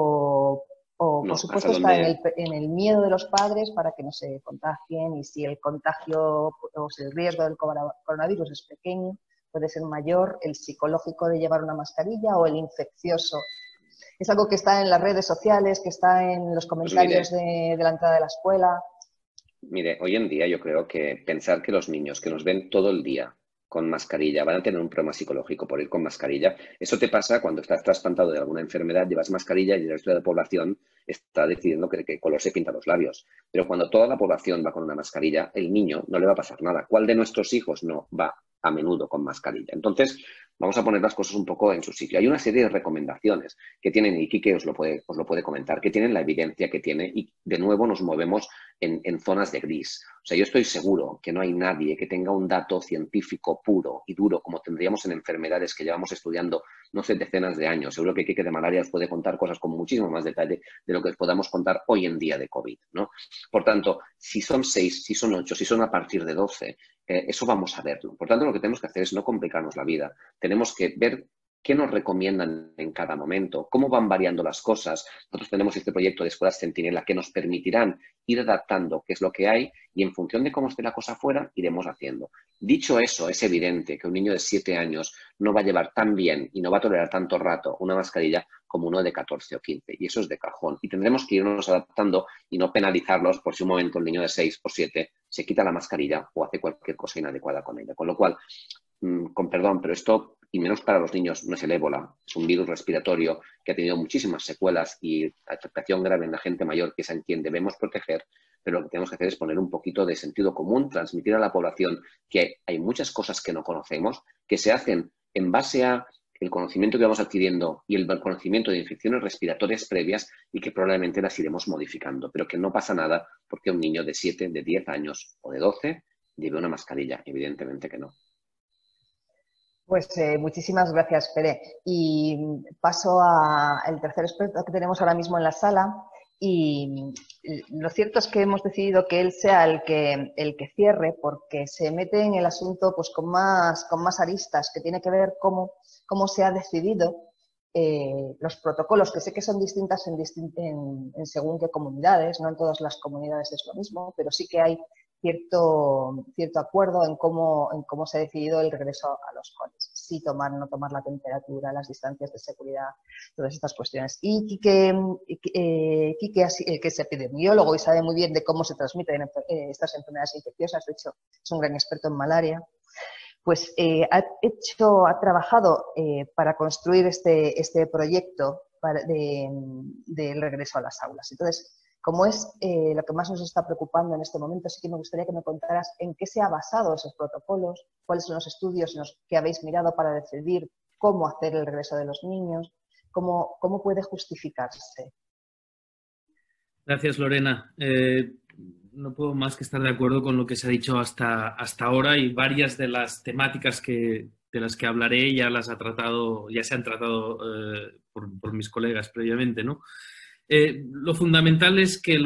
o No, por supuesto está en el miedo de los padres para que no se contagien y si el contagio o si el riesgo del coronavirus es pequeño, puede ser mayor el psicológico de llevar una mascarilla o el infeccioso. Es algo que está en las redes sociales, que está en los comentarios de la entrada de la escuela. Mire, hoy en día yo creo que pensar que los niños que nos ven todo el día con mascarilla van a tener un problema psicológico por ir con mascarilla, eso te pasa cuando estás trasplantado de alguna enfermedad, llevas mascarilla y el resto de la población está decidiendo qué color se pinta los labios. Pero cuando toda la población va con una mascarilla, el niño no le va a pasar nada. ¿Cuál de nuestros hijos no va a menudo con mascarilla? Entonces, vamos a poner las cosas un poco en su sitio. Hay una serie de recomendaciones que tienen, y Quique os lo puede comentar, que tienen la evidencia que tiene y de nuevo nos movemos en zonas de gris. O sea, yo estoy seguro que no hay nadie que tenga un dato científico puro y duro como tendríamos en enfermedades que llevamos estudiando, no sé, decenas de años. Seguro que Quique de malaria os puede contar cosas con muchísimo más detalle de lo que podamos contar hoy en día de COVID, ¿no? Por tanto, si son 6, si son 8, si son a partir de 12, eso vamos a verlo. Por tanto, lo que tenemos que hacer es no complicarnos la vida. Tenemos que ver qué nos recomiendan en cada momento, cómo van variando las cosas. Nosotros tenemos este proyecto de Escuelas Centinela que nos permitirán ir adaptando qué es lo que hay y en función de cómo esté la cosa afuera, iremos haciendo. Dicho eso, es evidente que un niño de 7 años no va a llevar tan bien y no va a tolerar tanto rato una mascarilla como uno de 14 o 15. Y eso es de cajón. Y tendremos que irnos adaptando y no penalizarlos por si un momento el niño de 6 o 7 se quita la mascarilla o hace cualquier cosa inadecuada con ella. Con lo cual, con perdón, pero esto, y menos para los niños, no es el ébola, es un virus respiratorio que ha tenido muchísimas secuelas y afectación grave en la gente mayor, que es a quien debemos proteger, pero lo que tenemos que hacer es poner un poquito de sentido común, transmitir a la población que hay muchas cosas que no conocemos, que se hacen en base a el conocimiento que vamos adquiriendo y el conocimiento de infecciones respiratorias previas y que probablemente las iremos modificando, pero que no pasa nada porque un niño de 7, de 10 años o de 12 lleve una mascarilla, evidentemente que no. Pues muchísimas gracias, Pere. Y paso al tercer experto que tenemos ahora mismo en la sala. Y lo cierto es que hemos decidido que él sea el que cierre, porque se mete en el asunto pues, con más aristas, que tiene que ver cómo se ha decidido los protocolos, que sé que son distintas en según qué comunidades, no en todas las comunidades es lo mismo, pero sí que hay cierto acuerdo en cómo se ha decidido el regreso a los coles. Si tomar, no tomar la temperatura, las distancias de seguridad, todas estas cuestiones. Y Quique, que es epidemiólogo y sabe muy bien de cómo se transmiten estas enfermedades infecciosas, de hecho es un gran experto en malaria, pues ha trabajado para construir este proyecto del regreso a las aulas. Entonces, como es lo que más nos está preocupando en este momento, sí que me gustaría que me contaras en qué se ha basado esos protocolos, cuáles son los estudios en los que habéis mirado para decidir cómo hacer el regreso de los niños, cómo puede justificarse. Gracias, Lorena. No puedo más que estar de acuerdo con lo que se ha dicho hasta ahora, y varias de las temáticas de las que hablaré ya se han tratado por mis colegas previamente, ¿no? Lo fundamental es que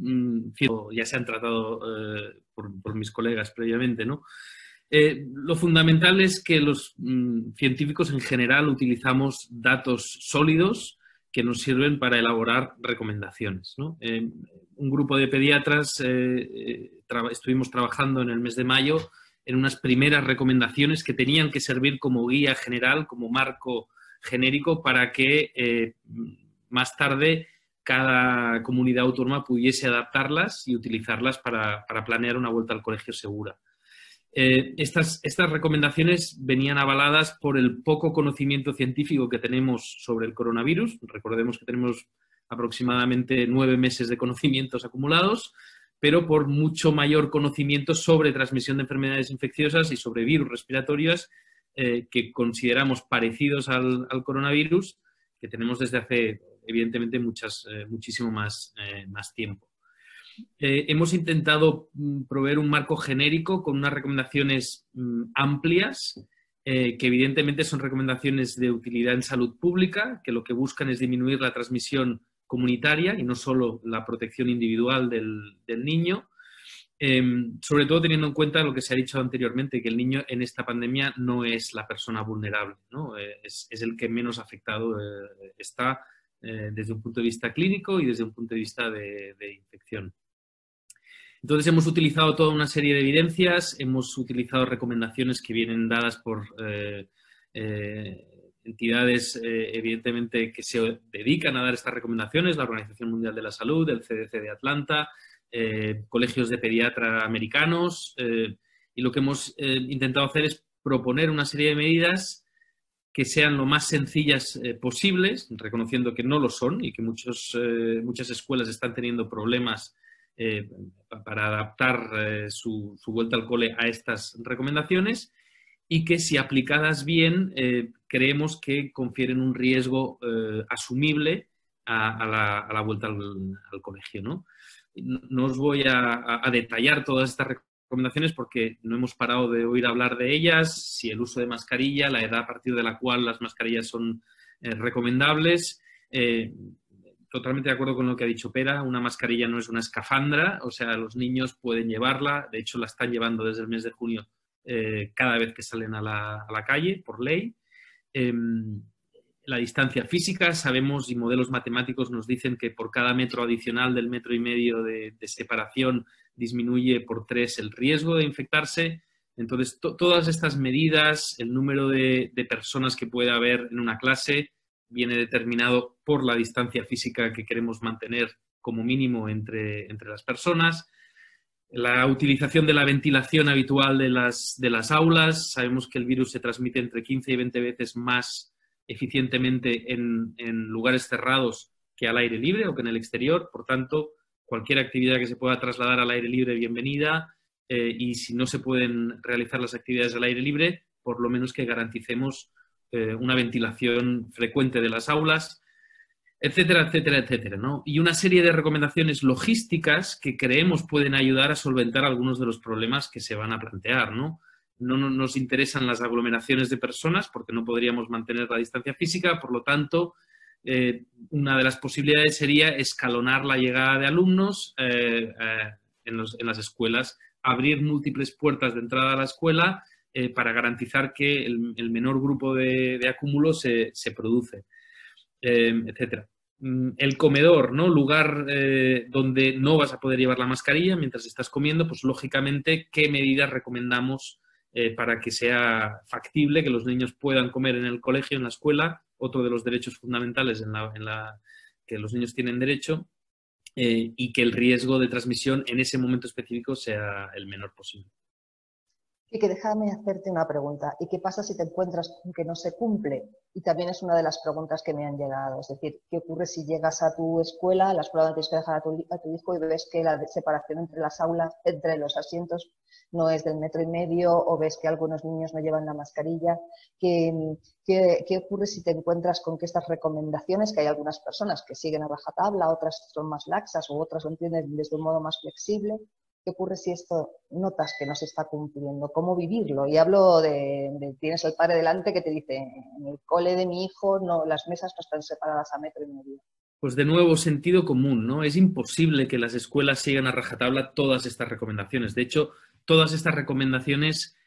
ya se han tratado por mis colegas previamente, ¿no? Lo fundamental es que los científicos en general utilizamos datos sólidos que nos sirven para elaborar recomendaciones, ¿no? Un grupo de pediatras estuvimos trabajando en el mes de mayo en unas primeras recomendaciones que tenían que servir como guía general, como marco genérico, para que más tarde cada comunidad autónoma pudiese adaptarlas y utilizarlas para planear una vuelta al colegio segura. Estas recomendaciones venían avaladas por el poco conocimiento científico que tenemos sobre el coronavirus. Recordemos que tenemos aproximadamente 9 meses de conocimientos acumulados, pero por mucho mayor conocimiento sobre transmisión de enfermedades infecciosas y sobre virus respiratorios que consideramos parecidos al coronavirus, que tenemos desde hace, evidentemente, muchísimo más tiempo. Hemos intentado proveer un marco genérico con unas recomendaciones amplias, que evidentemente son recomendaciones de utilidad en salud pública, que lo que buscan es disminuir la transmisión comunitaria y no solo la protección individual del niño, sobre todo teniendo en cuenta lo que se ha dicho anteriormente, que el niño en esta pandemia no es la persona vulnerable, ¿no? Es el que menos afectado está desde un punto de vista clínico y desde un punto de vista de infección. Entonces hemos utilizado toda una serie de evidencias, hemos utilizado recomendaciones que vienen dadas por entidades evidentemente que se dedican a dar estas recomendaciones, la Organización Mundial de la Salud, el CDC de Atlanta, colegios de pediatra americanos, y lo que hemos intentado hacer es proponer una serie de medidas que sean lo más sencillas posibles, reconociendo que no lo son y que muchas escuelas están teniendo problemas para adaptar su vuelta al cole a estas recomendaciones, y que si aplicadas bien creemos que confieren un riesgo asumible a la vuelta al colegio, ¿no? No os voy a detallar todas estas recomendaciones porque no hemos parado de oír hablar de ellas, si el uso de mascarilla, la edad a partir de la cual las mascarillas son recomendables. Totalmente de acuerdo con lo que ha dicho Pera, una mascarilla no es una escafandra, o sea, los niños pueden llevarla, de hecho la están llevando desde el mes de junio cada vez que salen a la calle, por ley. La distancia física, sabemos, y modelos matemáticos nos dicen que por cada metro adicional del 1,5 metros de separación disminuye por 3 el riesgo de infectarse. Entonces, todas estas medidas, el número de personas que puede haber en una clase, viene determinado por la distancia física que queremos mantener como mínimo entre las personas. La utilización de la ventilación habitual de las aulas. Sabemos que el virus se transmite entre 15 y 20 veces más eficientemente en lugares cerrados que al aire libre o que en el exterior. Por tanto, cualquier actividad que se pueda trasladar al aire libre, bienvenida. Y si no se pueden realizar las actividades al aire libre, por lo menos que garanticemos una ventilación frecuente de las aulas, etcétera, etcétera, etcétera, ¿no? Y una serie de recomendaciones logísticas que creemos pueden ayudar a solventar algunos de los problemas que se van a plantear, ¿no? No nos interesan las aglomeraciones de personas porque no podríamos mantener la distancia física, por lo tanto, una de las posibilidades sería escalonar la llegada de alumnos en las escuelas, abrir múltiples puertas de entrada a la escuela para garantizar que el menor grupo de acúmulo se produce, etcétera. El comedor, ¿no? Lugar donde no vas a poder llevar la mascarilla mientras estás comiendo, pues lógicamente, ¿qué medidas recomendamos para que sea factible que los niños puedan comer en el colegio, en la escuela? Otro de los derechos fundamentales que los niños tienen derecho, y que el riesgo de transmisión en ese momento específico sea el menor posible. Y que déjame hacerte una pregunta. ¿Y qué pasa si te encuentras con que no se cumple? Y también es una de las preguntas que me han llegado. Es decir, ¿qué ocurre si llegas a tu escuela, a la escuela donde tienes que dejar a tu hijo y ves que la separación entre las aulas, entre los asientos, no es del 1,5 metros, o ves que algunos niños no llevan la mascarilla? ¿Qué ocurre si te encuentras con que estas recomendaciones, que hay algunas personas que siguen a rajatabla, otras son más laxas o otras lo entienden desde un modo más flexible? ¿Qué ocurre si esto notas que no se está cumpliendo? ¿Cómo vivirlo? Y hablo tienes el padre delante que te dice, en el cole de mi hijo no, las mesas no están separadas a 1,5 metros. Pues de nuevo, sentido común, ¿no? Es imposible que las escuelas sigan a rajatabla todas estas recomendaciones. De hecho, todas estas recomendaciones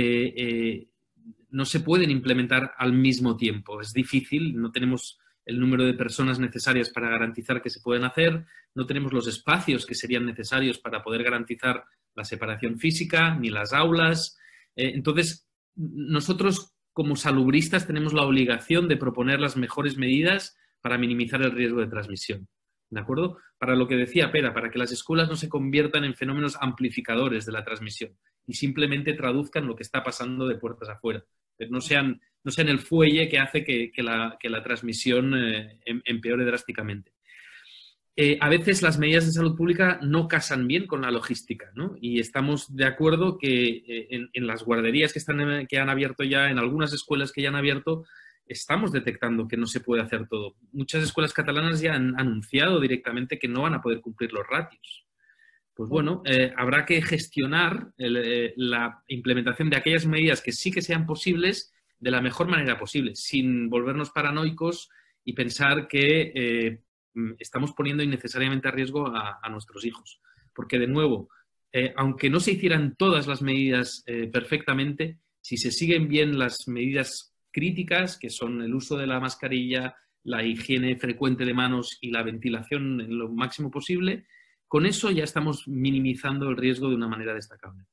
no se pueden implementar al mismo tiempo. Es difícil, no tenemos el número de personas necesarias para garantizar que se pueden hacer, no tenemos los espacios que serían necesarios para poder garantizar la separación física, ni las aulas. Entonces, nosotros como salubristas tenemos la obligación de proponer las mejores medidas para minimizar el riesgo de transmisión. ¿De acuerdo? Para lo que decía Pera, para que las escuelas no se conviertan en fenómenos amplificadores de la transmisión y simplemente traduzcan lo que está pasando de puertas afuera. Pero no sean el fuelle que hace que la transmisión empeore drásticamente. A veces las medidas de salud pública no casan bien con la logística, ¿no? Y estamos de acuerdo que en las guarderías que han abierto ya, en algunas escuelas que ya han abierto, estamos detectando que no se puede hacer todo. Muchas escuelas catalanas ya han anunciado directamente que no van a poder cumplir los ratios. Pues bueno, habrá que gestionar la implementación de aquellas medidas que sí que sean posibles de la mejor manera posible, sin volvernos paranoicos y pensar que estamos poniendo innecesariamente a riesgo a nuestros hijos. Porque, de nuevo, aunque no se hicieran todas las medidas perfectamente, si se siguen bien las medidas críticas, que son el uso de la mascarilla, la higiene frecuente de manos y la ventilación en lo máximo posible, con eso ya estamos minimizando el riesgo de una manera destacable.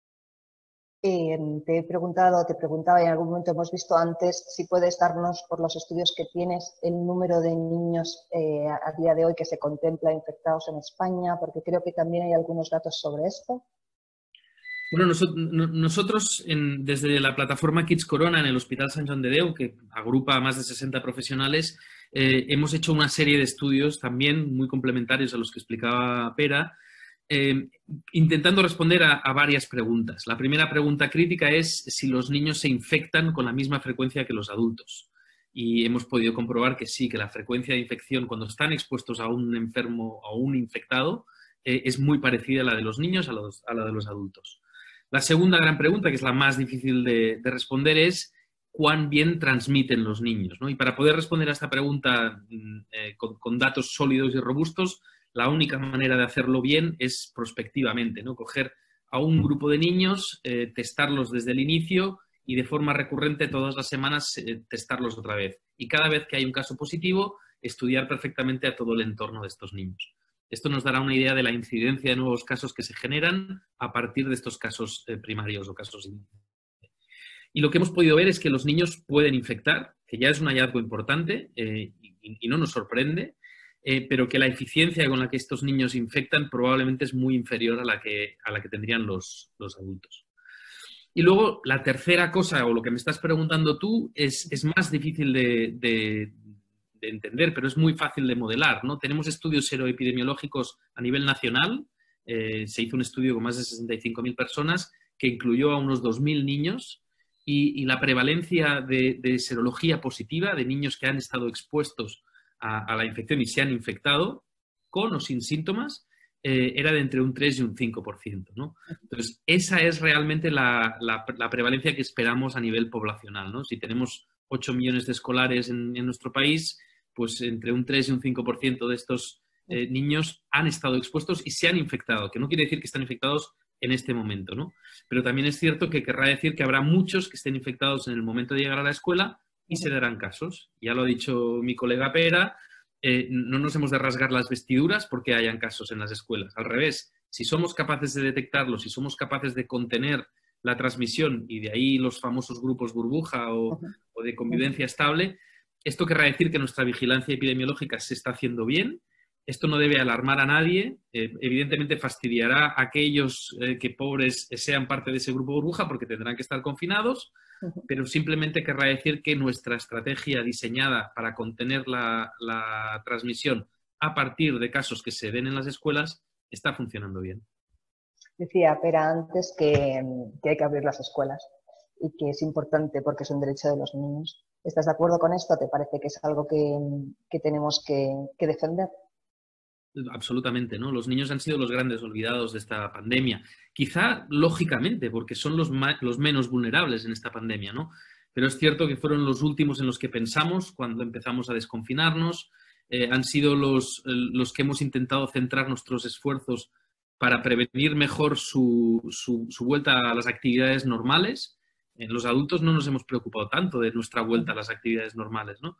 Te preguntaba y en algún momento hemos visto antes si puedes darnos, por los estudios que tienes, el número de niños a día de hoy que se contempla infectados en España, porque creo que también hay algunos datos sobre esto. Bueno, nosotros desde la plataforma Kids Corona en el Hospital Sant Joan de Déu, que agrupa a más de 60 profesionales, hemos hecho una serie de estudios también muy complementarios a los que explicaba Pera, intentando responder a varias preguntas. La primera pregunta crítica es si los niños se infectan con la misma frecuencia que los adultos. Y hemos podido comprobar que sí, que la frecuencia de infección cuando están expuestos a un enfermo o a un infectado es muy parecida a la de los niños, a la de los adultos. La segunda gran pregunta, que es la más difícil de responder, es cuán bien transmiten los niños, ¿no? Y para poder responder a esta pregunta con datos sólidos y robustos, la única manera de hacerlo bien es prospectivamente, ¿no? Coger a un grupo de niños, testarlos desde el inicio y de forma recurrente todas las semanas testarlos otra vez. Y cada vez que hay un caso positivo, estudiar perfectamente a todo el entorno de estos niños. Esto nos dará una idea de la incidencia de nuevos casos que se generan a partir de estos casos primarios o casos. Y lo que hemos podido ver es que los niños pueden infectar, que ya es un hallazgo importante y no nos sorprende, pero que la eficiencia con la que estos niños infectan probablemente es muy inferior a la que tendrían los adultos. Y luego la tercera cosa, o lo que me estás preguntando tú, es más difícil de entender, pero es muy fácil de modelar, ¿no? Tenemos estudios seroepidemiológicos a nivel nacional. Se hizo un estudio con más de 65.000 personas que incluyó a unos 2.000 niños y la prevalencia de serología positiva de niños que han estado expuestos a la infección y se han infectado, con o sin síntomas, era de entre un 3 y un 5%, ¿no? Entonces, esa es realmente la prevalencia que esperamos a nivel poblacional, ¿no? Si tenemos 8 millones de escolares en nuestro país, pues entre un 3 y un 5% de estos niños han estado expuestos y se han infectado, que no quiere decir que están infectados en este momento, ¿no? Pero también es cierto que querrá decir que habrá muchos que estén infectados en el momento de llegar a la escuela y se darán casos. Ya lo ha dicho mi colega Pera, no nos hemos de rasgar las vestiduras porque hayan casos en las escuelas. Al revés, si somos capaces de detectarlos, si somos capaces de contener la transmisión y de ahí los famosos grupos burbuja o de convivencia estable, esto querrá decir que nuestra vigilancia epidemiológica se está haciendo bien. Esto no debe alarmar a nadie. Evidentemente fastidiará a aquellos que pobres sean parte de ese grupo burbuja porque tendrán que estar confinados, pero simplemente querrá decir que nuestra estrategia diseñada para contener la transmisión a partir de casos que se den en las escuelas está funcionando bien. Decía Pera antes que hay que abrir las escuelas y que es importante porque es un derecho de los niños. ¿Estás de acuerdo con esto? ¿Te parece que es algo que tenemos que defender? Absolutamente, ¿no? Los niños han sido los grandes olvidados de esta pandemia. Quizá lógicamente, porque son los menos vulnerables en esta pandemia, ¿no? Pero es cierto que fueron los últimos en los que pensamos cuando empezamos a desconfinarnos. Han sido los que hemos intentado centrar nuestros esfuerzos para prevenir mejor su vuelta a las actividades normales. Los adultos no nos hemos preocupado tanto de nuestra vuelta a las actividades normales, ¿no?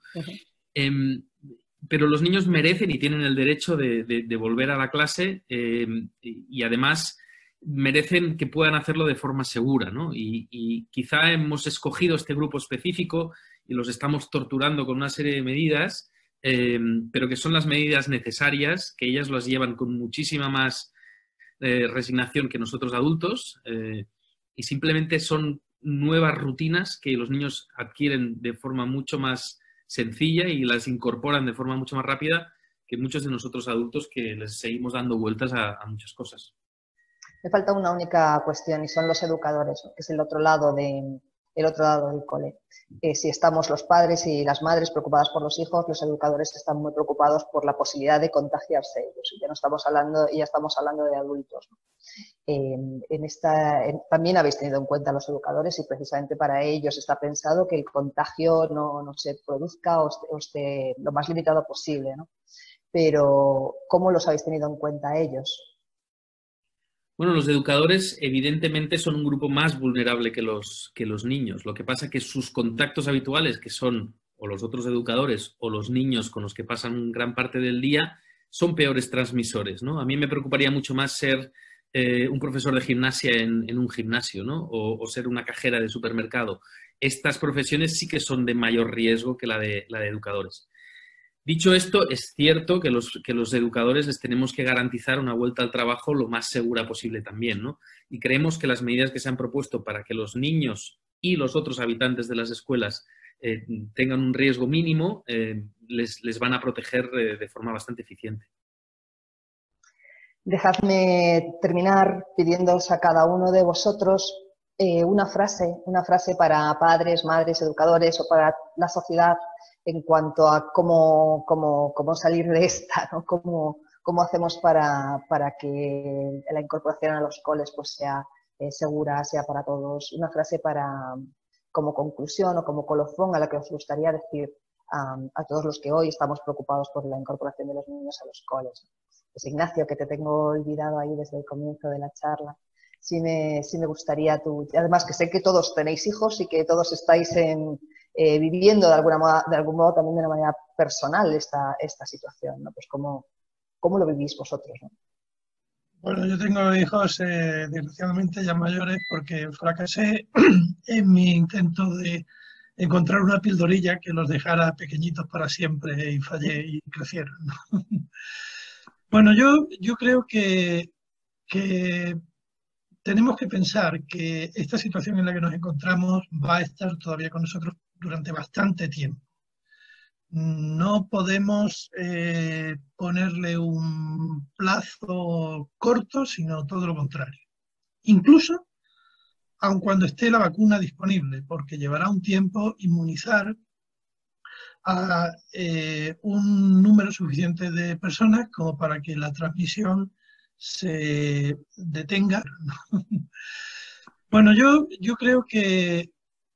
Pero los niños merecen y tienen el derecho de volver a la clase y además merecen que puedan hacerlo de forma segura, ¿no? Y quizá hemos escogido este grupo específico y los estamos torturando con una serie de medidas, pero que son las medidas necesarias, que ellas las llevan con muchísima más resignación que nosotros adultos y simplemente son nuevas rutinas que los niños adquieren de forma mucho más sencilla y las incorporan de forma mucho más rápida que muchos de nosotros adultos que les seguimos dando vueltas a muchas cosas. Me falta una única cuestión y son los educadores, que es el otro lado del cole. Si estamos los padres y las madres preocupadas por los hijos, los educadores están muy preocupados por la posibilidad de contagiarse ellos. Y ya estamos hablando de adultos, ¿no? También habéis tenido en cuenta a los educadores y precisamente para ellos está pensado que el contagio no se produzca o esté lo más limitado posible, ¿no? Pero ¿cómo los habéis tenido en cuenta a ellos? Bueno, los educadores evidentemente son un grupo más vulnerable que los niños. Lo que pasa es que sus contactos habituales, que son o los otros educadores o los niños con los que pasan gran parte del día, son peores transmisores, ¿no? A mí me preocuparía mucho más ser un profesor de gimnasia en un gimnasio, ¿no? O ser una cajera de supermercado. Estas profesiones sí que son de mayor riesgo que la de educadores. Dicho esto, es cierto que los educadores les tenemos que garantizar una vuelta al trabajo lo más segura posible también, ¿no? Y creemos que las medidas que se han propuesto para que los niños y los otros habitantes de las escuelas tengan un riesgo mínimo, les van a proteger de forma bastante eficiente. Dejadme terminar pidiéndoos a cada uno de vosotros una frase para padres, madres, educadores o para la sociedad en cuanto a cómo salir de esta, ¿no? Cómo hacemos para que la incorporación a los coles pues sea segura, sea para todos. Una frase como conclusión o como colofón a la que os gustaría decir a todos los que hoy estamos preocupados por la incorporación de los niños a los coles. Pues Ignacio, que te tengo olvidado ahí desde el comienzo de la charla. Sí me gustaría además que sé que todos tenéis hijos y que todos estáis viviendo de algún modo también de una manera personal esta situación, ¿no? Pues ¿cómo lo vivís vosotros, ¿no? Bueno, yo tengo hijos desgraciadamente ya mayores porque fracasé en mi intento de encontrar una pildorilla que los dejara pequeñitos para siempre y fallé y crecieron, ¿no? Bueno, yo creo que tenemos que pensar que esta situación en la que nos encontramos va a estar todavía con nosotros durante bastante tiempo. No podemos ponerle un plazo corto, sino todo lo contrario. Incluso aun cuando esté la vacuna disponible, porque llevará un tiempo inmunizar a un número suficiente de personas como para que la transmisión se detenga. Bueno, yo creo que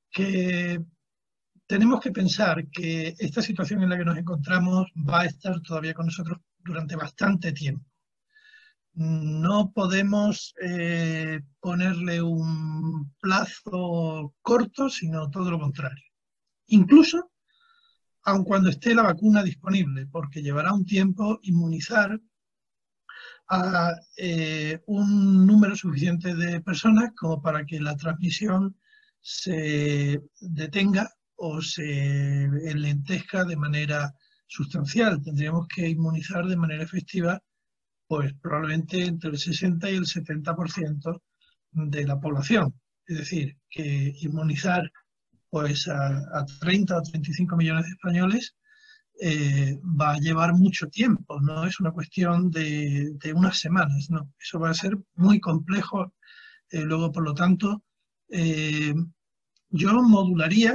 tenemos que pensar que esta situación en la que nos encontramos va a estar todavía con nosotros durante bastante tiempo. No podemos ponerle un plazo corto, sino todo lo contrario. Incluso aun cuando esté la vacuna disponible, porque llevará un tiempo inmunizar a un número suficiente de personas como para que la transmisión se detenga o se enlentezca de manera sustancial. Tendríamos que inmunizar de manera efectiva, pues probablemente entre el 60 y el 70% de la población. Es decir, que inmunizar pues a 30 o 35 millones de españoles va a llevar mucho tiempo, no es una cuestión de unas semanas, no, eso va a ser muy complejo. Luego, por lo tanto, yo modularía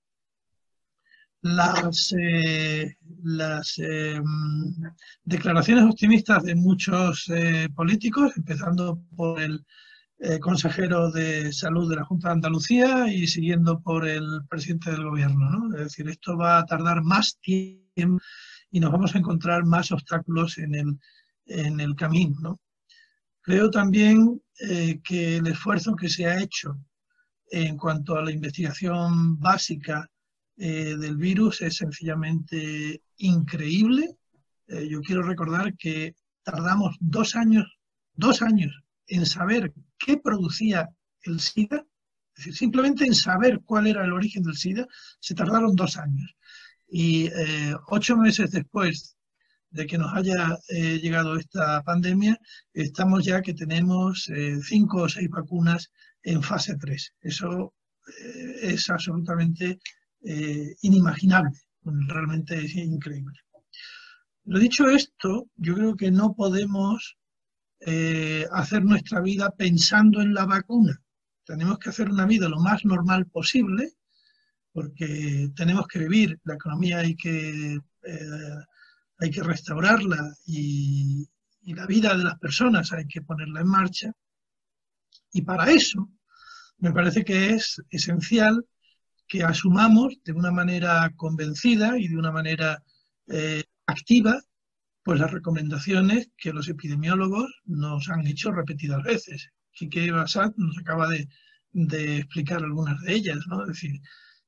las declaraciones optimistas de muchos políticos, empezando por el consejero de Salud de la Junta de Andalucía y siguiendo por el presidente del gobierno, ¿no? Es decir, esto va a tardar más tiempo y nos vamos a encontrar más obstáculos en el camino, ¿no? Creo también que el esfuerzo que se ha hecho en cuanto a la investigación básica del virus es sencillamente increíble. Yo quiero recordar que tardamos 2 años en saber qué producía el SIDA, es decir, simplemente en saber cuál era el origen del SIDA, se tardaron 2 años. Y 8 meses después de que nos haya llegado esta pandemia, estamos ya que tenemos 5 o 6 vacunas en fase 3. Eso es absolutamente inimaginable, realmente es increíble. Lo dicho esto, yo creo que no podemos hacer nuestra vida pensando en la vacuna. Tenemos que hacer una vida lo más normal posible, porque tenemos que vivir, la economía hay que restaurarla y la vida de las personas hay que ponerla en marcha. Y para eso me parece que es esencial que asumamos de una manera convencida y de una manera activa pues las recomendaciones que los epidemiólogos nos han hecho repetidas veces. Quique Bassat nos acaba de explicar algunas de ellas, ¿no? Es decir,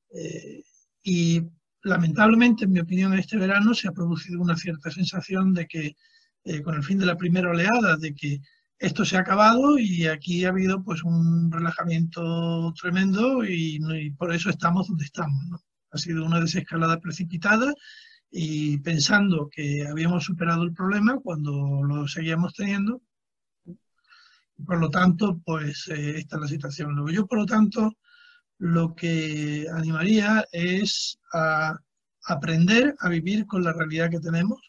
y lamentablemente, en mi opinión, este verano se ha producido una cierta sensación de que con el fin de la primera oleada, de que esto se ha acabado y aquí ha habido pues un relajamiento tremendo y por eso estamos donde estamos, ¿no? Ha sido una desescalada precipitada y pensando que habíamos superado el problema cuando lo seguíamos teniendo. Por lo tanto, pues esta es la situación. Luego yo, por lo tanto, lo que animaría es a aprender a vivir con la realidad que tenemos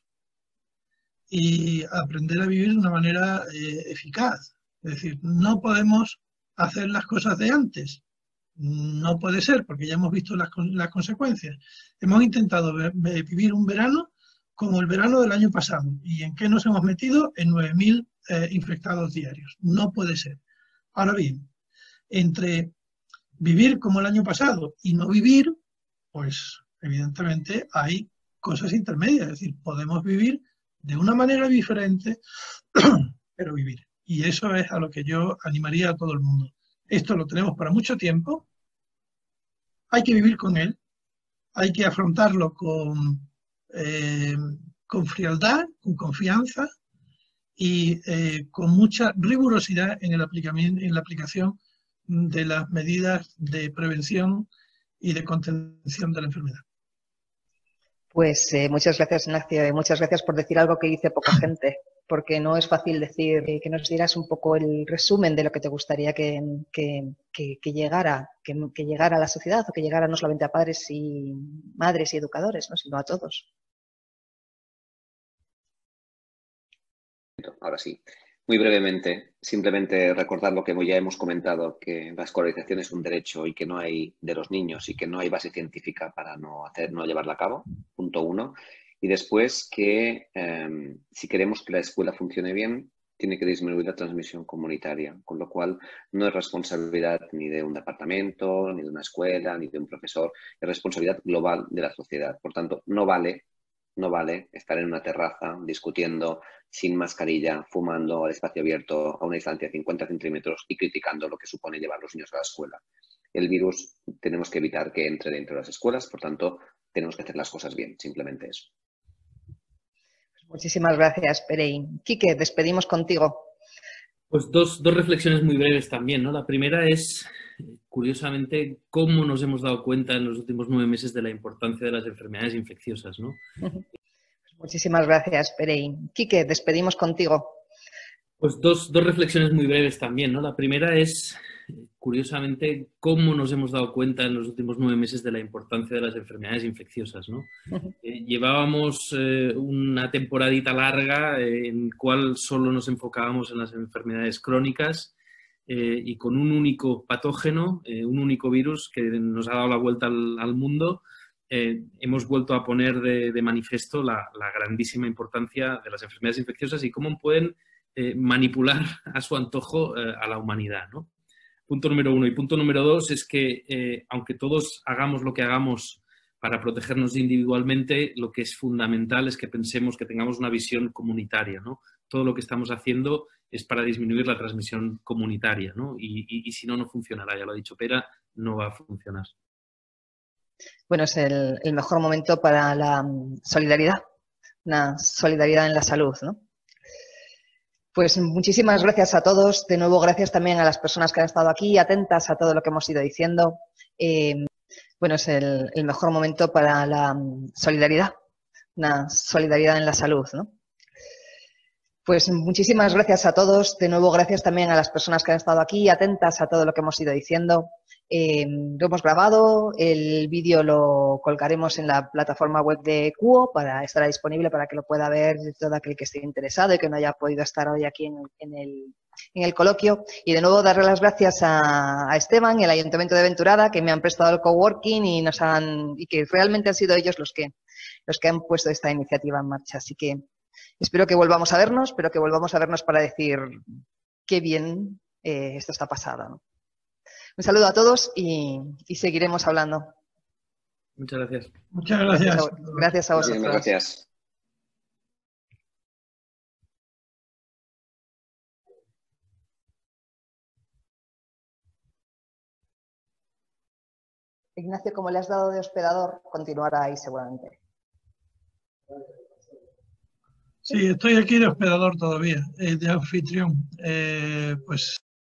y aprender a vivir de una manera eficaz. Es decir, no podemos hacer las cosas de antes. No puede ser, porque ya hemos visto las consecuencias. Hemos intentado vivir un verano como el verano del año pasado. ¿Y en qué nos hemos metido? En 9.000 infectados diarios. No puede ser. Ahora bien, entre vivir como el año pasado y no vivir, pues evidentemente hay cosas intermedias. Es decir, podemos vivir de una manera diferente, pero vivir. Y eso es a lo que yo animaría a todo el mundo. Esto lo tenemos para mucho tiempo. Hay que vivir con él, hay que afrontarlo con frialdad, con confianza y con mucha rigurosidad en la aplicación de las medidas de prevención y de contención de la enfermedad. Pues muchas gracias, Ignacio, y muchas gracias por decir algo que dice poca gente, porque no es fácil decir, que nos dieras un poco el resumen de lo que te gustaría que llegara a la sociedad, o que llegara no solamente a padres y madres y educadores, ¿no?, sino a todos. Ahora sí. Muy brevemente, simplemente recordar lo que ya hemos comentado, que la escolarización es un derecho y que no hay de los niños y que no hay base científica para no llevarla a cabo, punto uno. Y después que si queremos que la escuela funcione bien, tiene que disminuir la transmisión comunitaria, con lo cual no es responsabilidad ni de un departamento, ni de una escuela, ni de un profesor, es responsabilidad global de la sociedad. Por tanto, no vale estar en una terraza discutiendo sin mascarilla, fumando al espacio abierto a una distancia de 50 centímetros y criticando lo que supone llevar a los niños a la escuela. El virus tenemos que evitar que entre dentro de las escuelas, por tanto, tenemos que hacer las cosas bien, simplemente eso. Muchísimas gracias, Perey. Quique, despedimos contigo. Pues dos reflexiones muy breves también, ¿no? La primera es, curiosamente, cómo nos hemos dado cuenta en los últimos 9 meses de la importancia de las enfermedades infecciosas, ¿no? Muchísimas gracias, Perey. Quique, despedimos contigo. Pues dos reflexiones muy breves también, ¿no? La primera es, curiosamente, cómo nos hemos dado cuenta en los últimos 9 meses de la importancia de las enfermedades infecciosas, ¿no? Llevábamos una temporadita larga en cual solo nos enfocábamos en las enfermedades crónicas y con un único patógeno, un único virus que nos ha dado la vuelta al mundo. Hemos vuelto a poner de manifiesto la grandísima importancia de las enfermedades infecciosas y cómo pueden manipular a su antojo a la humanidad, ¿no? Punto número 1. Y punto número 2 es que aunque todos hagamos lo que hagamos para protegernos individualmente, lo que es fundamental es que pensemos, que tengamos una visión comunitaria, ¿no? Todo lo que estamos haciendo es para disminuir la transmisión comunitaria, ¿no? Y si no, no funcionará. Ya lo ha dicho Pera, no va a funcionar. Bueno, es el mejor momento para la solidaridad, una solidaridad en la salud, ¿no? Pues muchísimas gracias a todos. De nuevo, gracias también a las personas que han estado aquí, atentas a todo lo que hemos ido diciendo. Bueno, es el mejor momento para la solidaridad, una solidaridad en la salud, ¿no? Pues muchísimas gracias a todos. De nuevo, gracias también a las personas que han estado aquí, atentas a todo lo que hemos ido diciendo. Lo hemos grabado, el vídeo lo colgaremos en la plataforma web de QO para estar disponible para que lo pueda ver todo aquel que esté interesado y que no haya podido estar hoy aquí en el coloquio. Y de nuevo darle las gracias a Esteban y al Ayuntamiento de Venturada, que me han prestado el coworking y que realmente han sido ellos los que han puesto esta iniciativa en marcha. Así que espero que volvamos a vernos, pero que volvamos a vernos para decir qué bien esto está pasado, ¿no? Un saludo a todos y seguiremos hablando. Muchas gracias. Muchas gracias. Gracias a vosotros. Muchísimas gracias. Ignacio, como le has dado de hospedador, continuará ahí seguramente. Sí, estoy aquí de hospedador todavía, de anfitrión. Pues